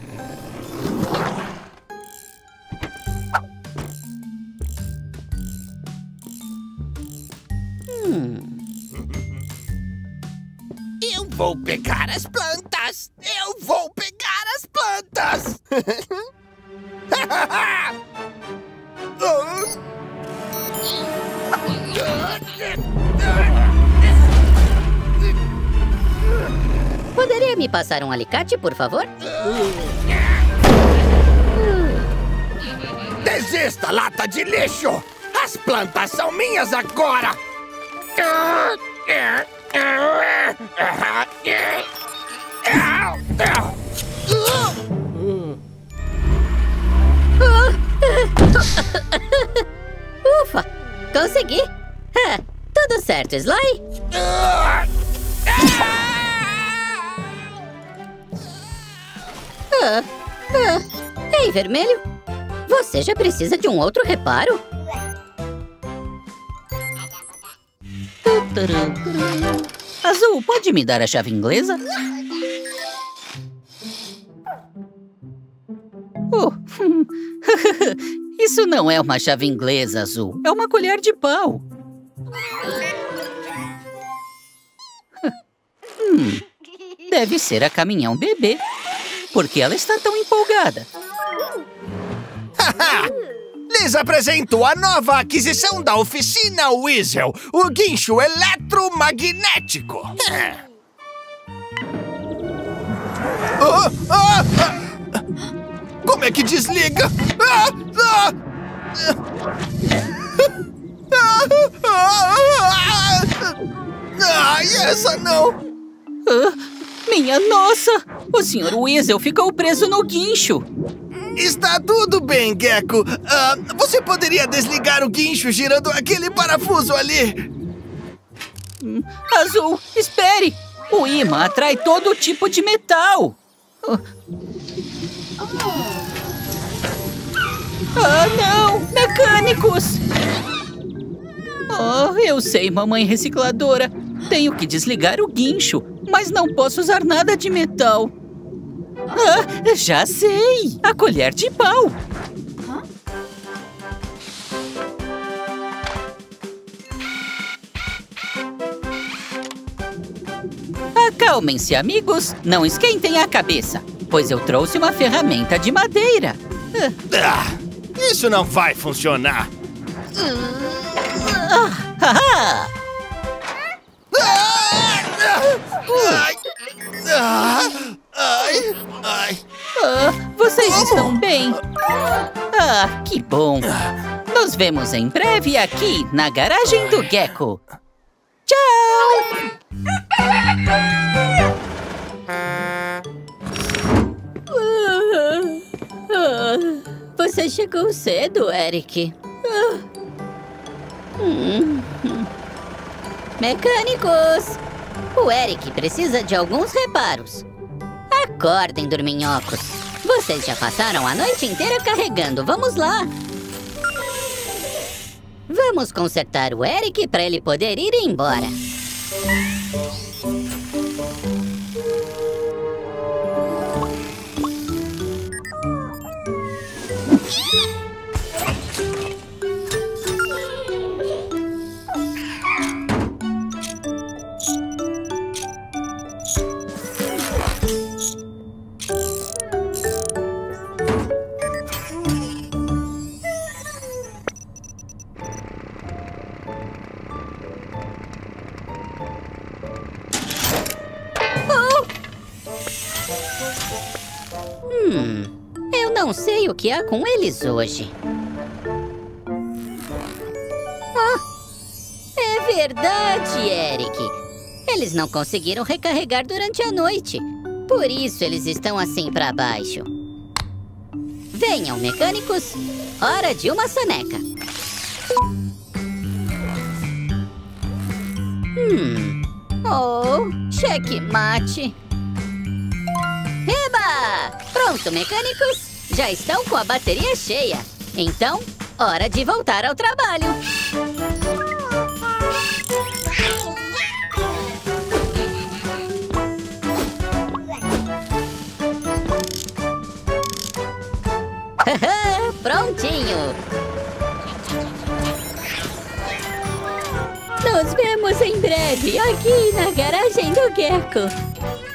Hum. Eu vou pegar as plantas! Eu vou pegar as plantas! Poderia me passar um alicate, por favor? Desista, lata de lixo! As plantas são minhas agora! Ufa! Consegui! Ah, tudo certo, Sly? Ah, ah. Ei, vermelho! Você já precisa de um outro reparo? Azul, pode me dar a chave inglesa? Oh. Isso não é uma chave inglesa, Azul. É uma colher de pau. Hum, deve ser a Caminhão Bebê. Por que ela está tão empolgada? Lhes apresento a nova aquisição da oficina Weasel, o guincho eletromagnético. Ah, ah, ah. Como é que desliga? Ah, ah. Ai, essa não! Ah, minha nossa! O senhor Weasel ficou preso no guincho! Está tudo bem, Gecko. Ah, você poderia desligar o guincho girando aquele parafuso ali? Hum, Azul, espere! O imã atrai todo tipo de metal! Ah, não! Mecânicos! Oh, eu sei, mamãe recicladora. Tenho que desligar o guincho, mas não posso usar nada de metal. Ah, já sei! A colher de pau! Acalmem-se, amigos. Não esquentem a cabeça, pois eu trouxe uma ferramenta de madeira. Ah, isso não vai funcionar. Ah, ah, Ai, ai, ai, ai. ah, vocês estão bem? Ah, que bom! Nos vemos em breve aqui na garagem do Gecko. Tchau! Você chegou cedo, Eric. Hum. Mecânicos! O Eric precisa de alguns reparos. Acordem, dorminhocos. Vocês já passaram a noite inteira carregando. Vamos lá. Vamos consertar o Eric para ele poder ir embora. Hum, eu não sei o que há com eles hoje. Ah, é verdade, Eric. Eles não conseguiram recarregar durante a noite. Por isso eles estão assim para baixo. Venham, mecânicos. Hora de uma soneca. Hum. Oh, checkmate. Eba! Pronto, mecânicos. Já estão com a bateria cheia. Então, hora de voltar ao trabalho. Prontinho! Nos vemos em breve aqui na garagem do Gecko.